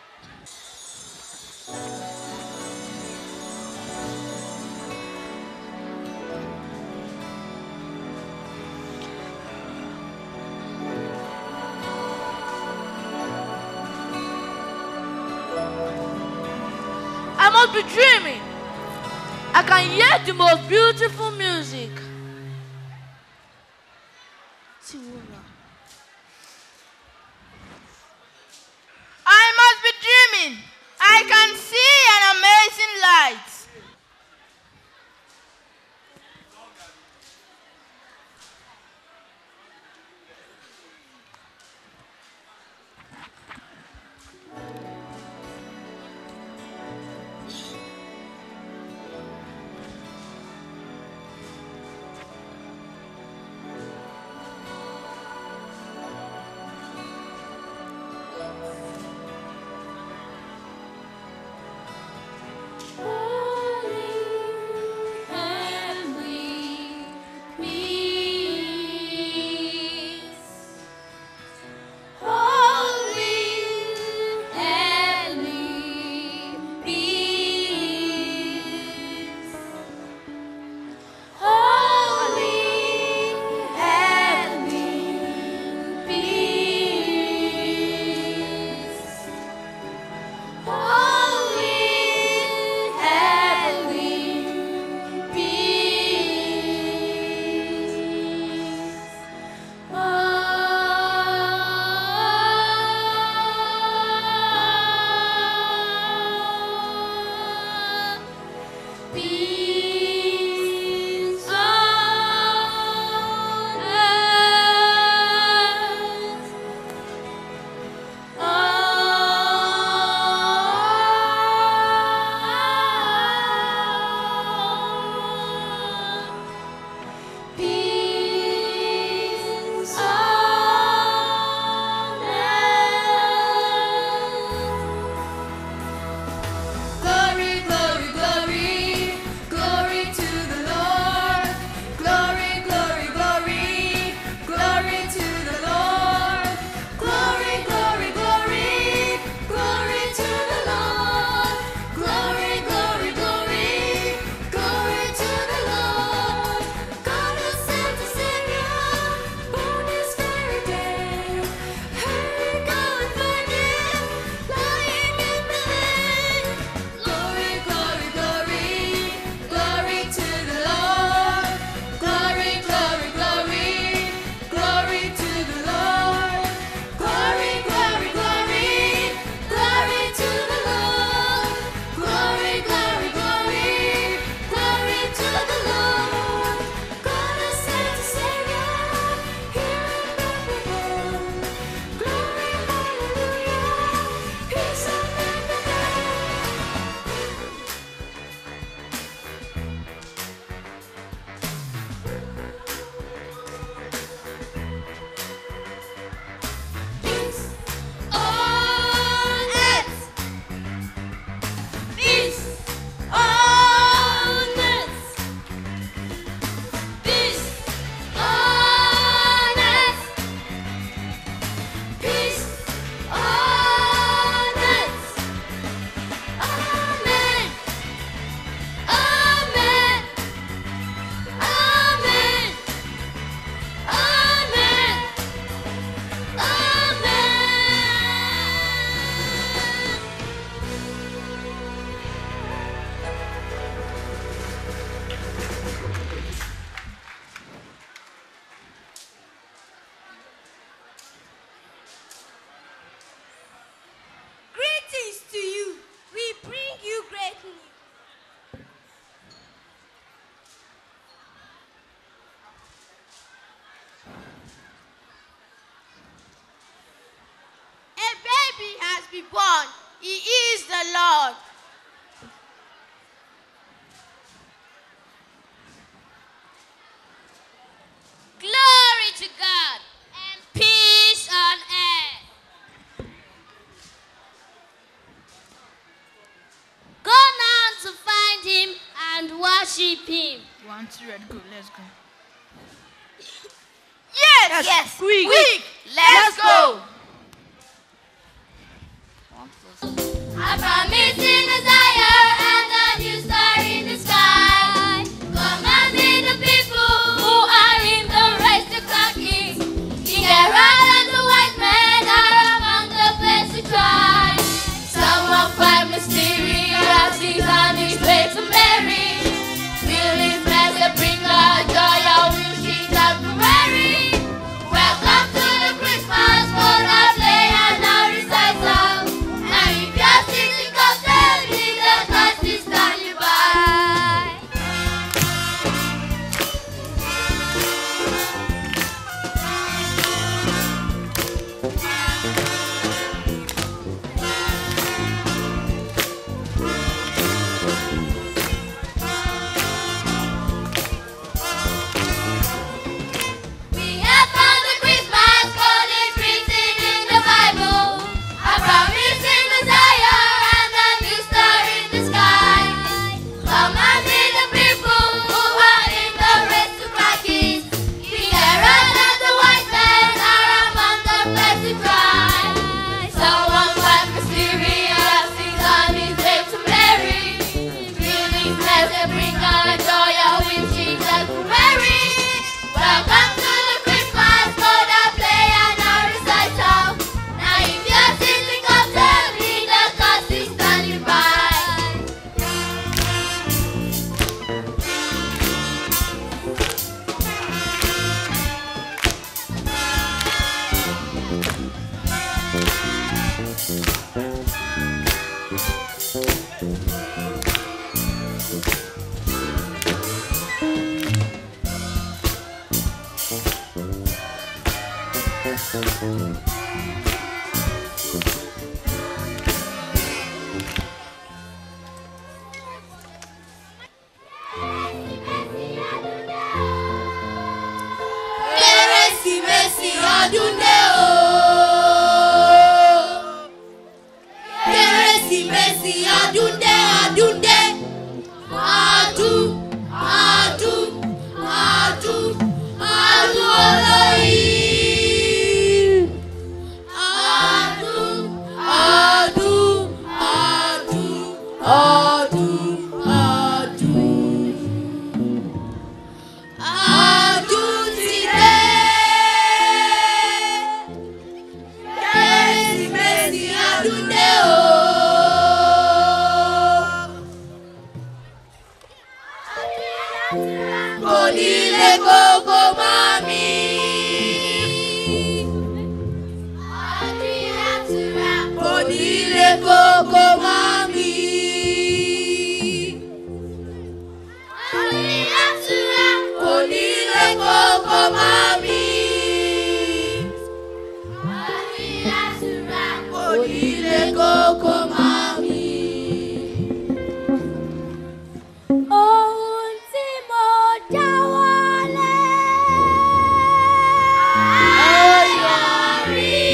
I must be dreaming. I can hear the most beautiful music. I must be dreaming. I can see an amazing light. be born. He is the Lord. Glory to God and peace on earth. Go now to find him and worship him. One, two, red, go. Let's go. Yes, Yes, yes. quick. Quick. Let's Let's, go. I promise in desire and a new star in the sky. Come and meet the people who are in the race to conquer. King Herod and the white men are among the blessed cry. Someone quite mysterious is on his way to Mary. Will his message bring her joy or will she temporary? Welcome to the Christmas for our play and our recital. And if you're sitting up there, the Christ is standing by. We have found the Christmas code is written in the Bible. A promise in Messiah and a new star in the sky. Come and meet the people who are in the race to Christ. King Herod and the white men are among the blessed cry. Someone quite mysterious is on his way to Mary. Will his message bring her joy or will she temporary? Welcome to the Christmas code, a play and a recital. Now if you're sitting up there, the cause is standing by. Kérésìmesì ọdún dé o. Kérésìmesì ọdún dé, ọdún dé. Ọdún, ọdún, ọdún, ọdún olóyin. Ọdún, ọdún, ọdún, ọdún, ọdún. Ọdún ti dé. Kérésìmesì ọdún dé o. Kò nílé kókó mọ́ mi. Kò nílé kókó mọ́ mi. Kò nílé kókó mọ́ mi. Kò nílé kókó mọ́ mi. Ohun tí mo dáwọ́lé ó yọrí.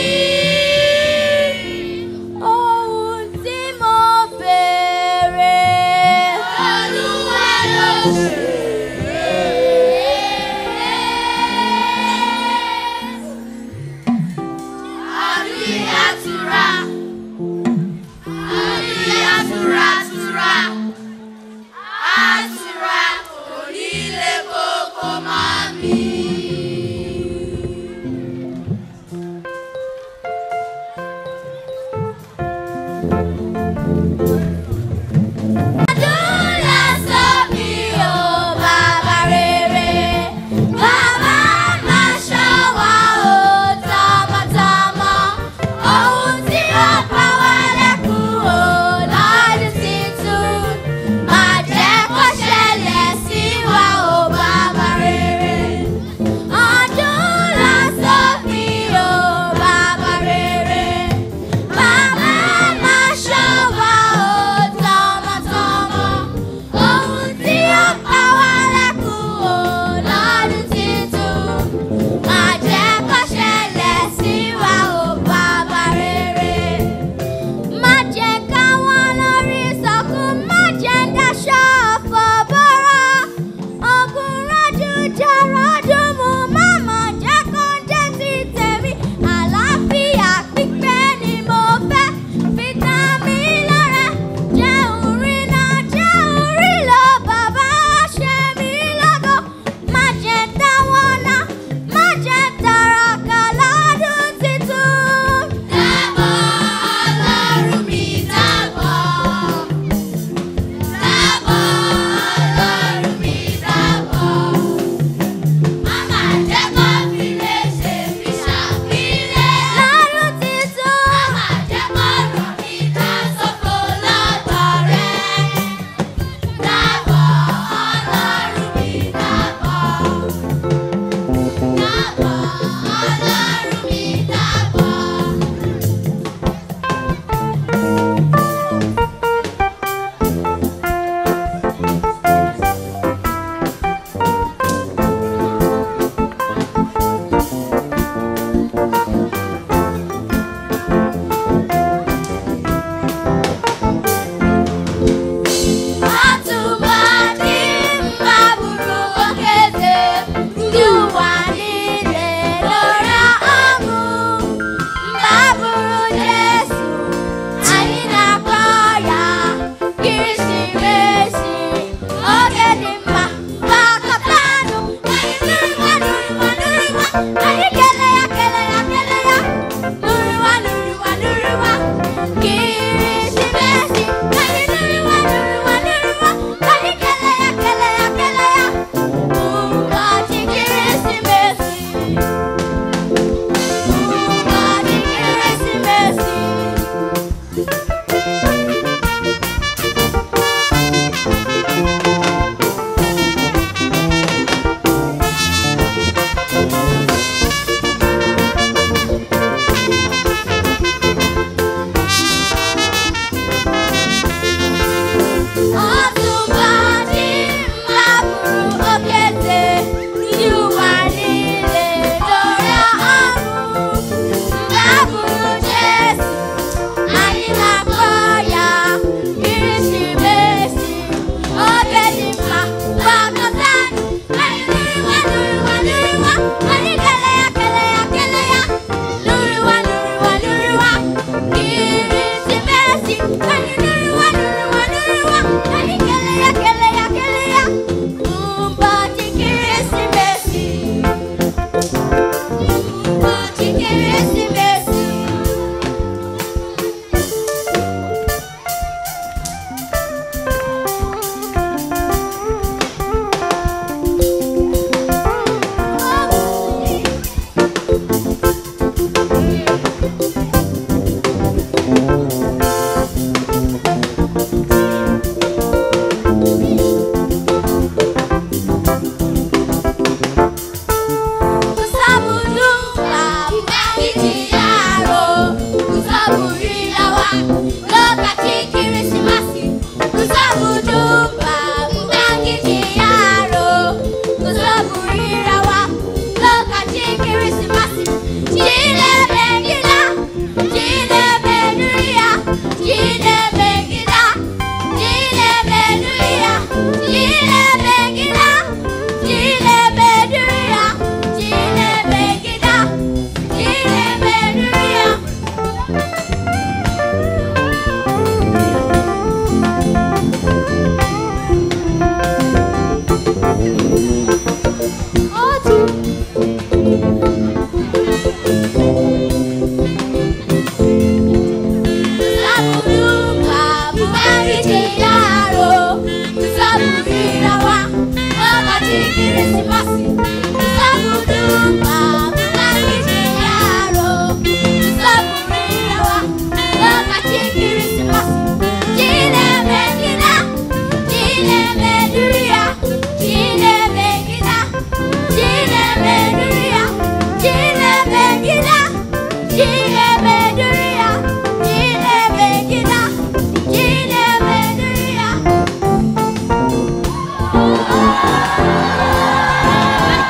Ohun tí mo béèrè Olúwa ló ṣe. Thank you.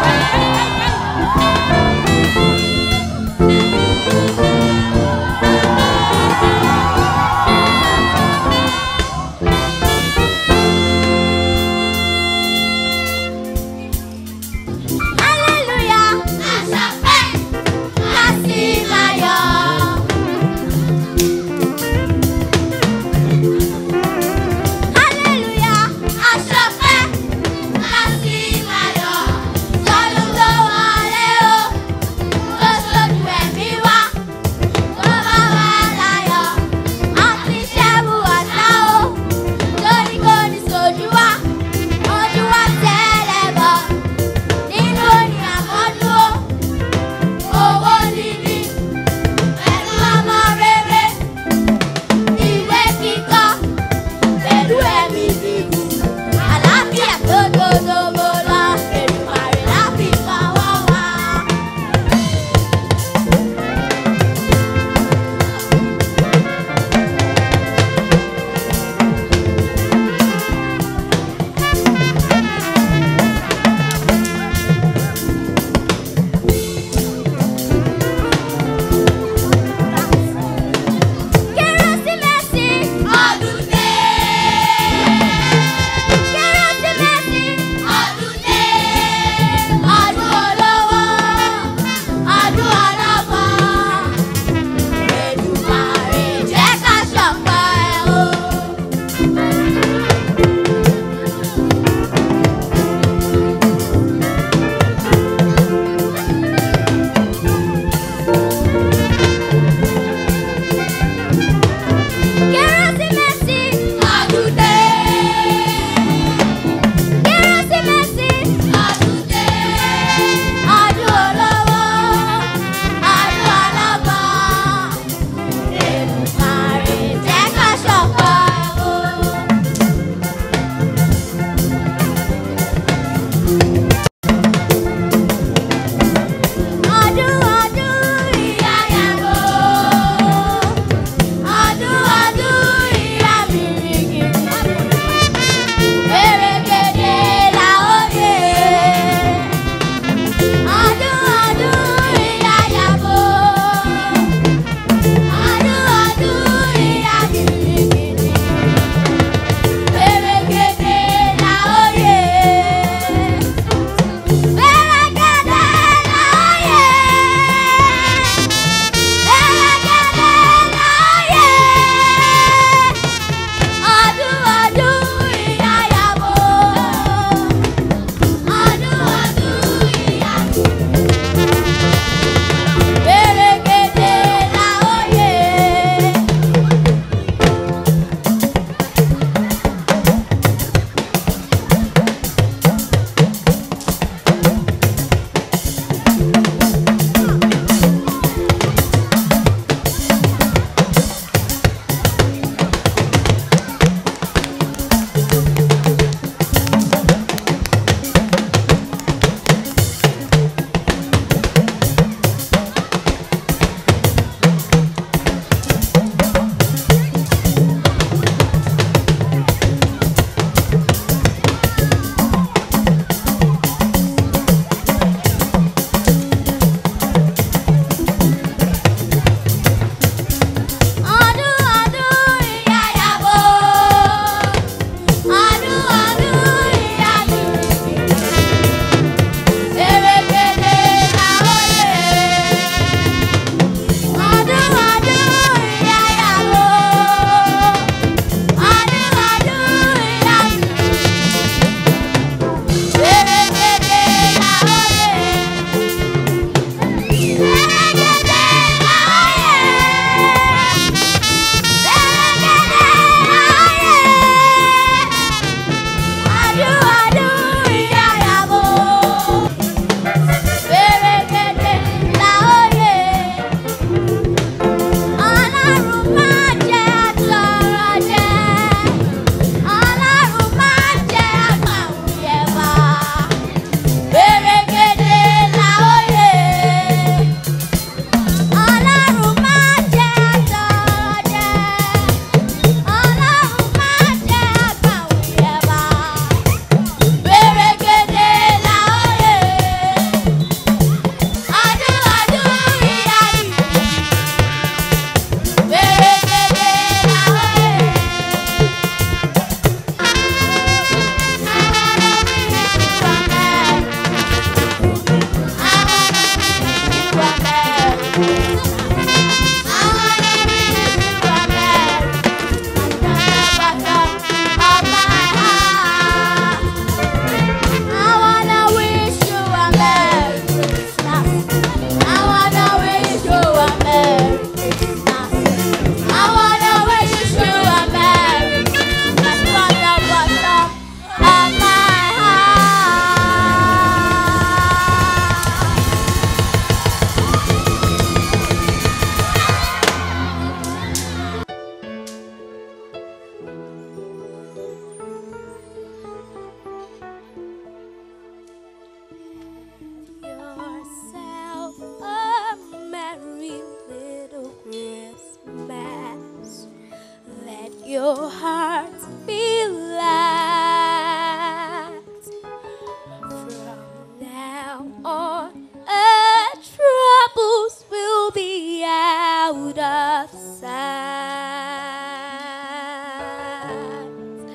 your heart relax. From now on, our troubles will be out of sight.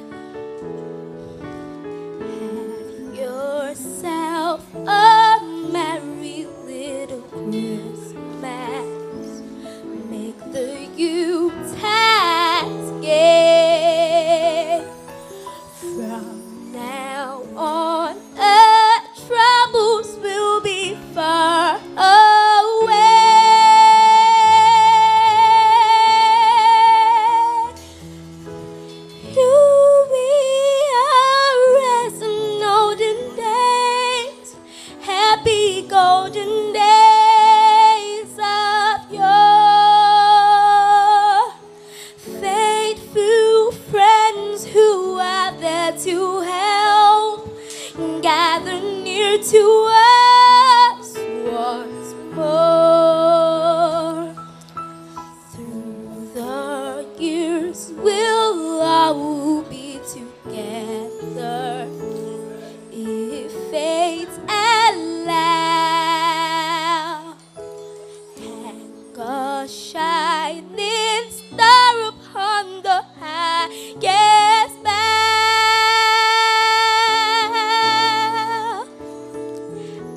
Have yourself a merry little Christmas. Make the Yuletide gay. From now on, our troubles will be far away. Here we are as in olden days, happy golden days of yore. Faithful friends who are there to help, gather near to us once more. Through the years we'll all be together, if fate's allowed. Hang a shining star upon the highest bough.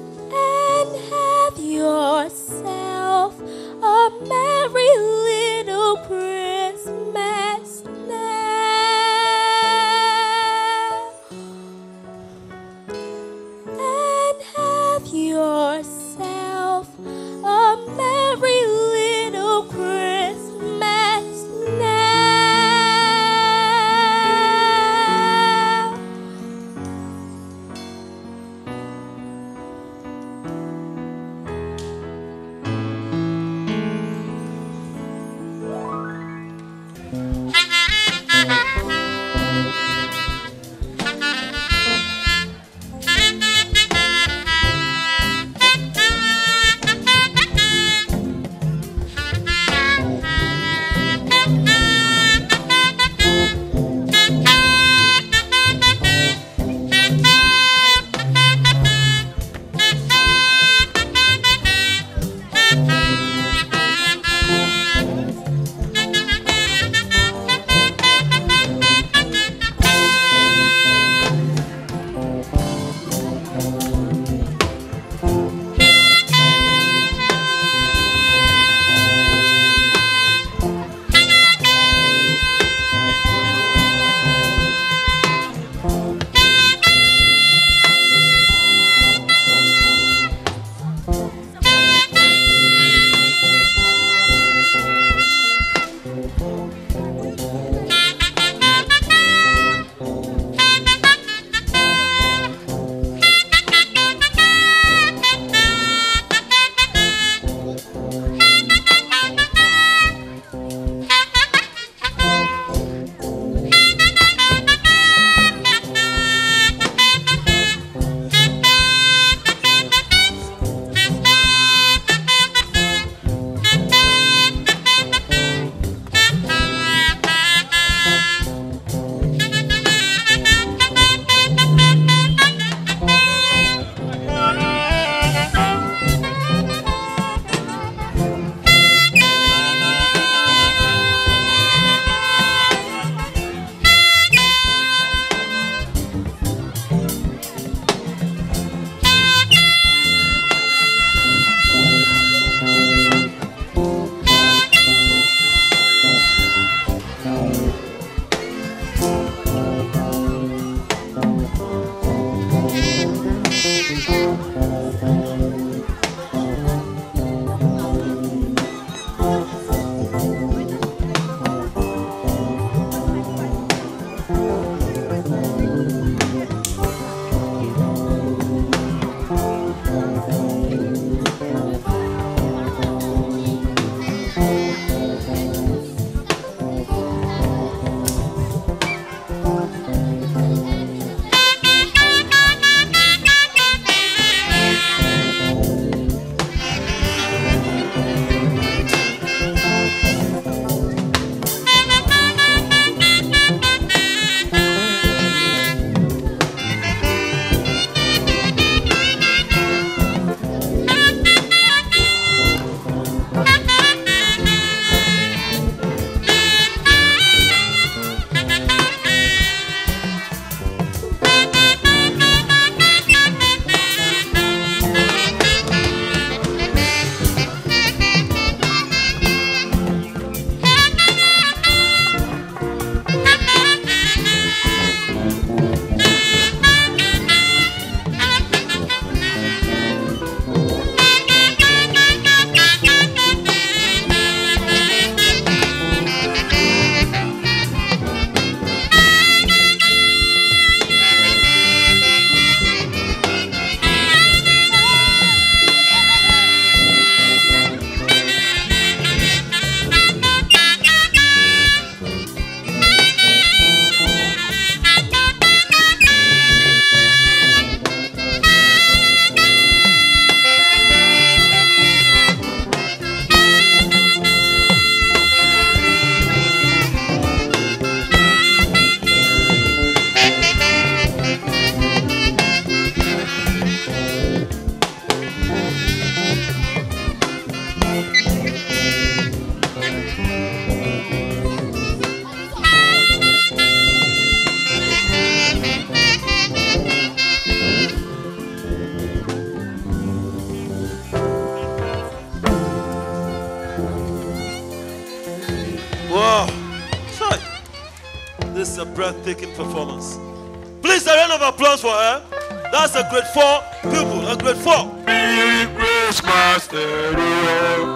a breathtaking performance. Please, a round of applause for her. That's a grade four pupil, a grade four. Merry Christmas, everyone.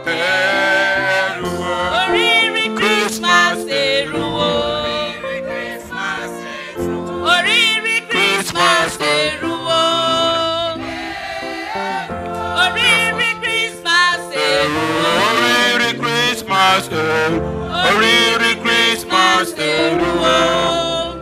Merry Christmas, everyone. Merry Christmas, everyone. Merry Christmas, everyone. Merry Christmas, Merry Christmas, everyone.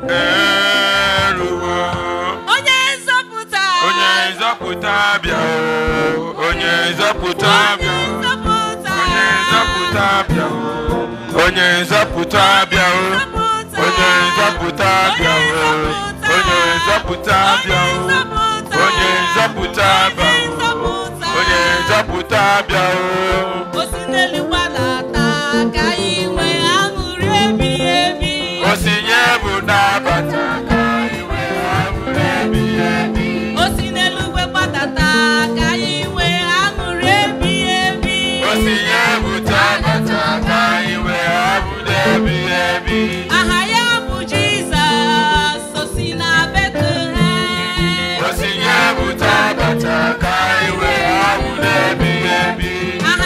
Onye nzọpụta, onye nzọpụta bịa, onye nzọpụta bịa, onye nzọpụta bịa, onye nzọpụta bịa, onye nzọpụta bịa, onye nzọpụta bịa, onye nzọpụta bịa, onye nzọpụta bịa. O si n'eluigwe lọta ka anyị nwee aṅụrị ebighị ebi. O si n'ebu nabata ka anyị nwee aṅụrị ebighị ebi. O si n'eluigwe gbadata ka anyị nwee aṅụrị ebighị ebi. O si n'ebu nabata ka anyị nwee aṅụrị ebighị ebi. Aha ya bụ Jizọs, o si na Bethlehem. O si n'ebu nabata ka anyị nwee aṅụrị ebighị ebi. Aha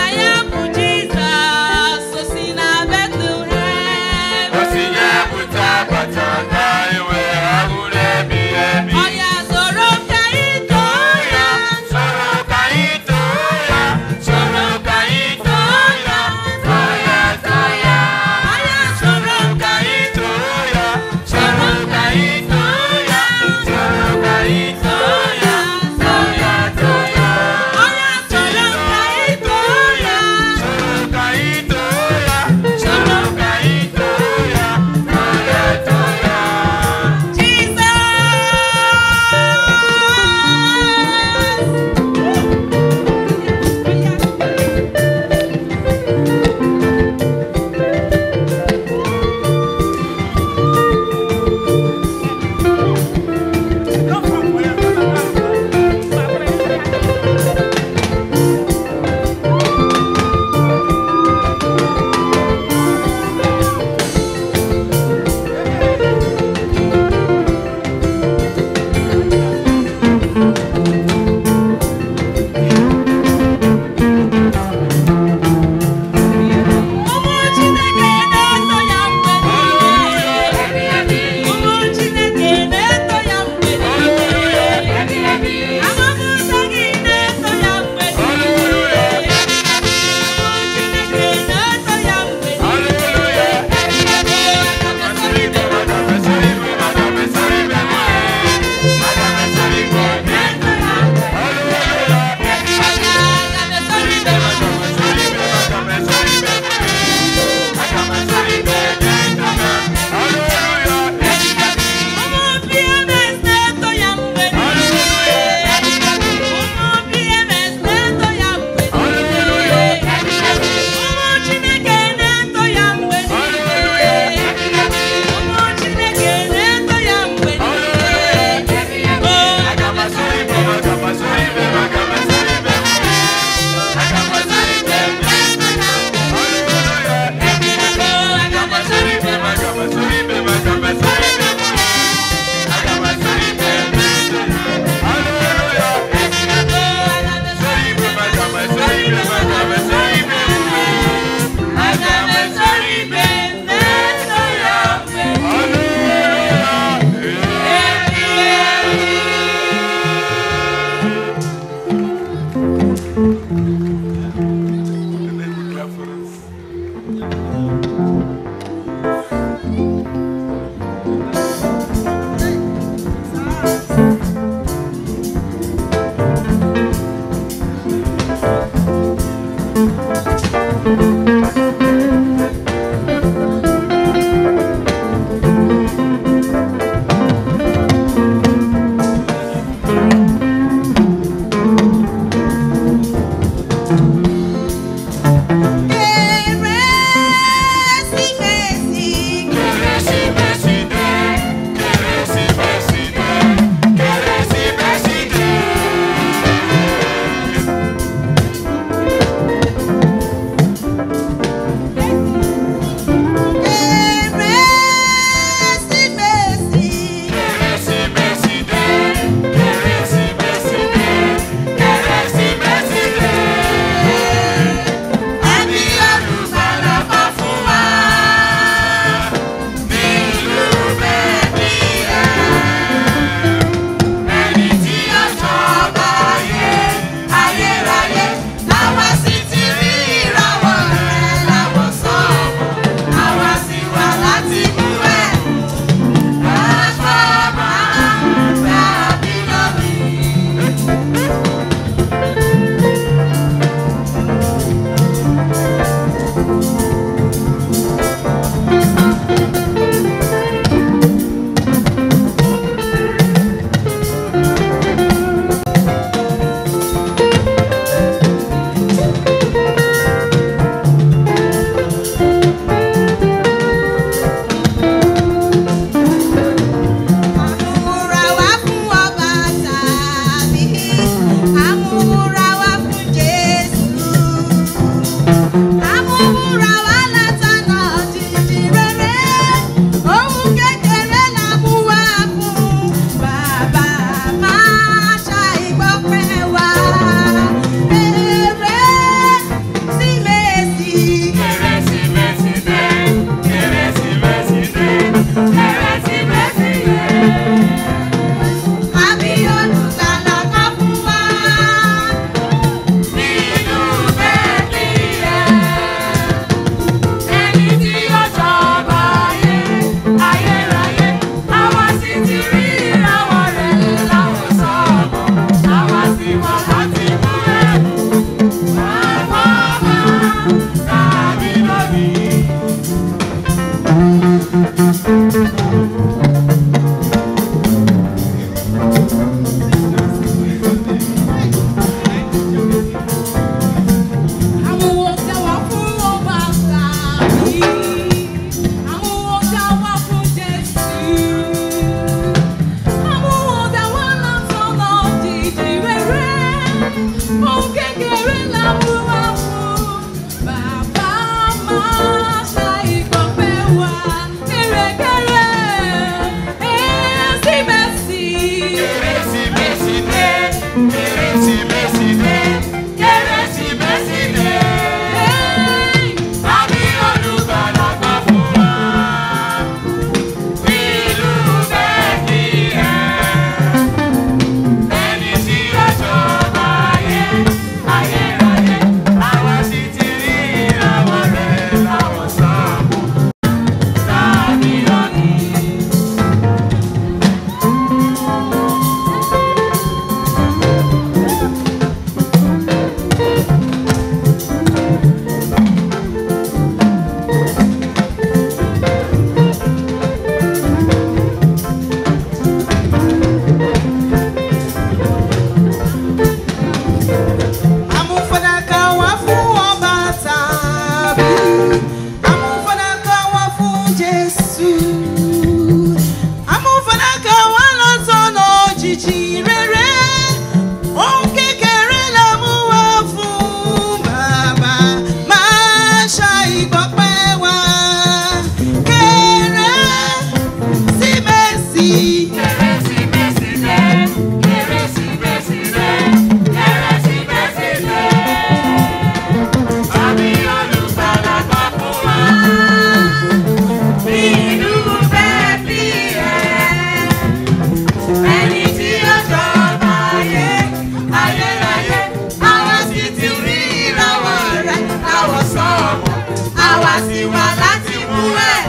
sì wà láti mú ẹ̀.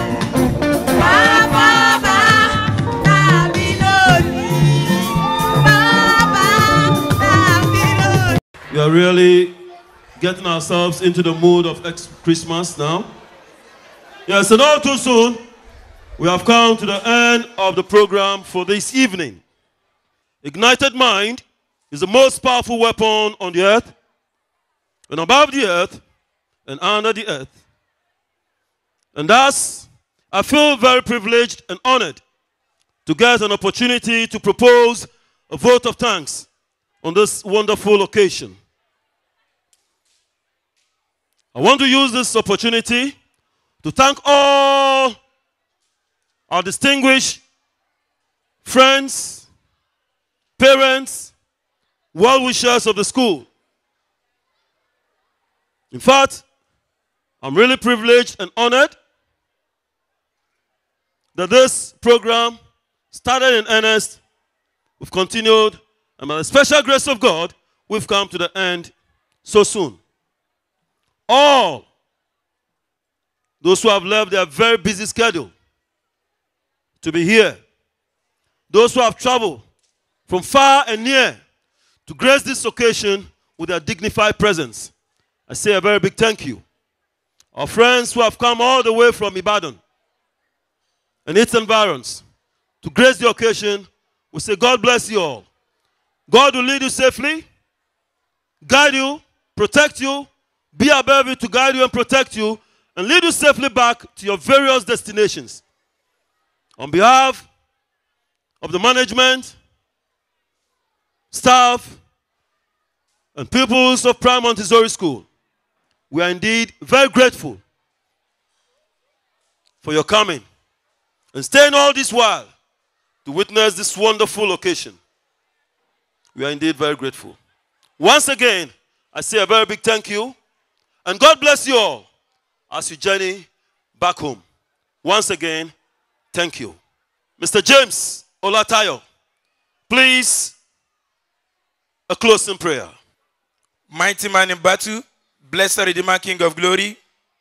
Bàbá tàbí lónìí. Bàbá tàbí lónìí. We are really getting ourselves into the mood of Christmas now. Yes, and all too soon, we have come to the end of the program for this evening. Ignited mind is the most powerful weapon on the earth, and above the earth, and under the earth. And thus, I feel very privileged and honored to get an opportunity to propose a vote of thanks on this wonderful occasion. I want to use this opportunity to thank all our distinguished friends, parents, well-wishers of the school. In fact, I'm really privileged and honored that this program started in earnest, we've continued, and by the special grace of God, we've come to the end so soon. All those who have left their very busy schedule to be here, those who have traveled from far and near to grace this occasion with their dignified presence, I say a very big thank you. Our friends who have come all the way from Ibadan and its environs to grace the occasion, we say God bless you all. God will lead you safely, guide you, protect you, be above you to guide you and protect you, and lead you safely back to your various destinations. On behalf of the management, staff, and pupils of Prime Montessori School, we are indeed very grateful for your coming and staying all this while to witness this wonderful occasion. We are indeed very grateful. Once again, I say a very big thank you, and God bless you all as you journey back home. Once again, thank you. Mister James Olatayo, please, a closing prayer. Mighty man in battle, blessed Redeemer, King of glory,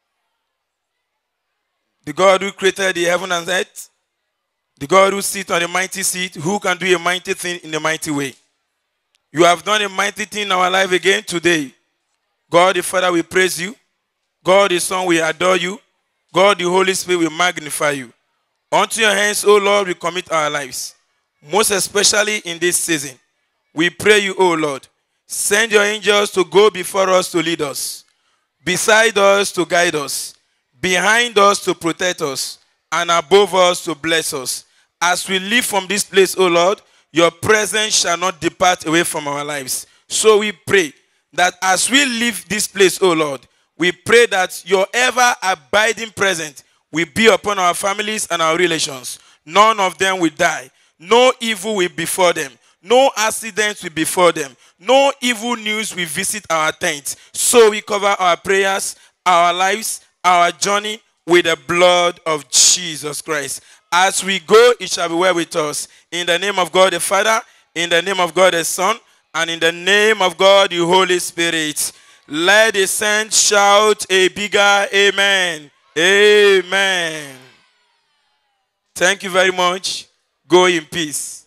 the God who created the heaven and earth, the God who sits on the mighty seat, who can do a mighty thing in a mighty way. You have done a mighty thing in our life again today. God the Father, we praise you. God the Son, we adore you. God the Holy Spirit, we magnify you. Unto your hands, O Lord, we commit our lives, most especially in this season. We pray you, O Lord, send your angels to go before us to lead us, beside us to guide us, behind us to protect us, and above us to bless us. As we leave from this place, O Lord, your presence shall not depart away from our lives. So we pray that as we leave this place, O Lord, we pray that your ever-abiding presence will be upon our families and our relations. None of them will die. No evil will befall them. No accidents will befall them. No evil news will visit our tents. So we cover our prayers, our lives, our journey with the blood of Jesus Christ. As we go, it shall be well with us. In the name of God the Father, in the name of God the Son, and in the name of God the Holy Spirit. Let the saints shout a bigger amen. Amen. Thank you very much. Go in peace.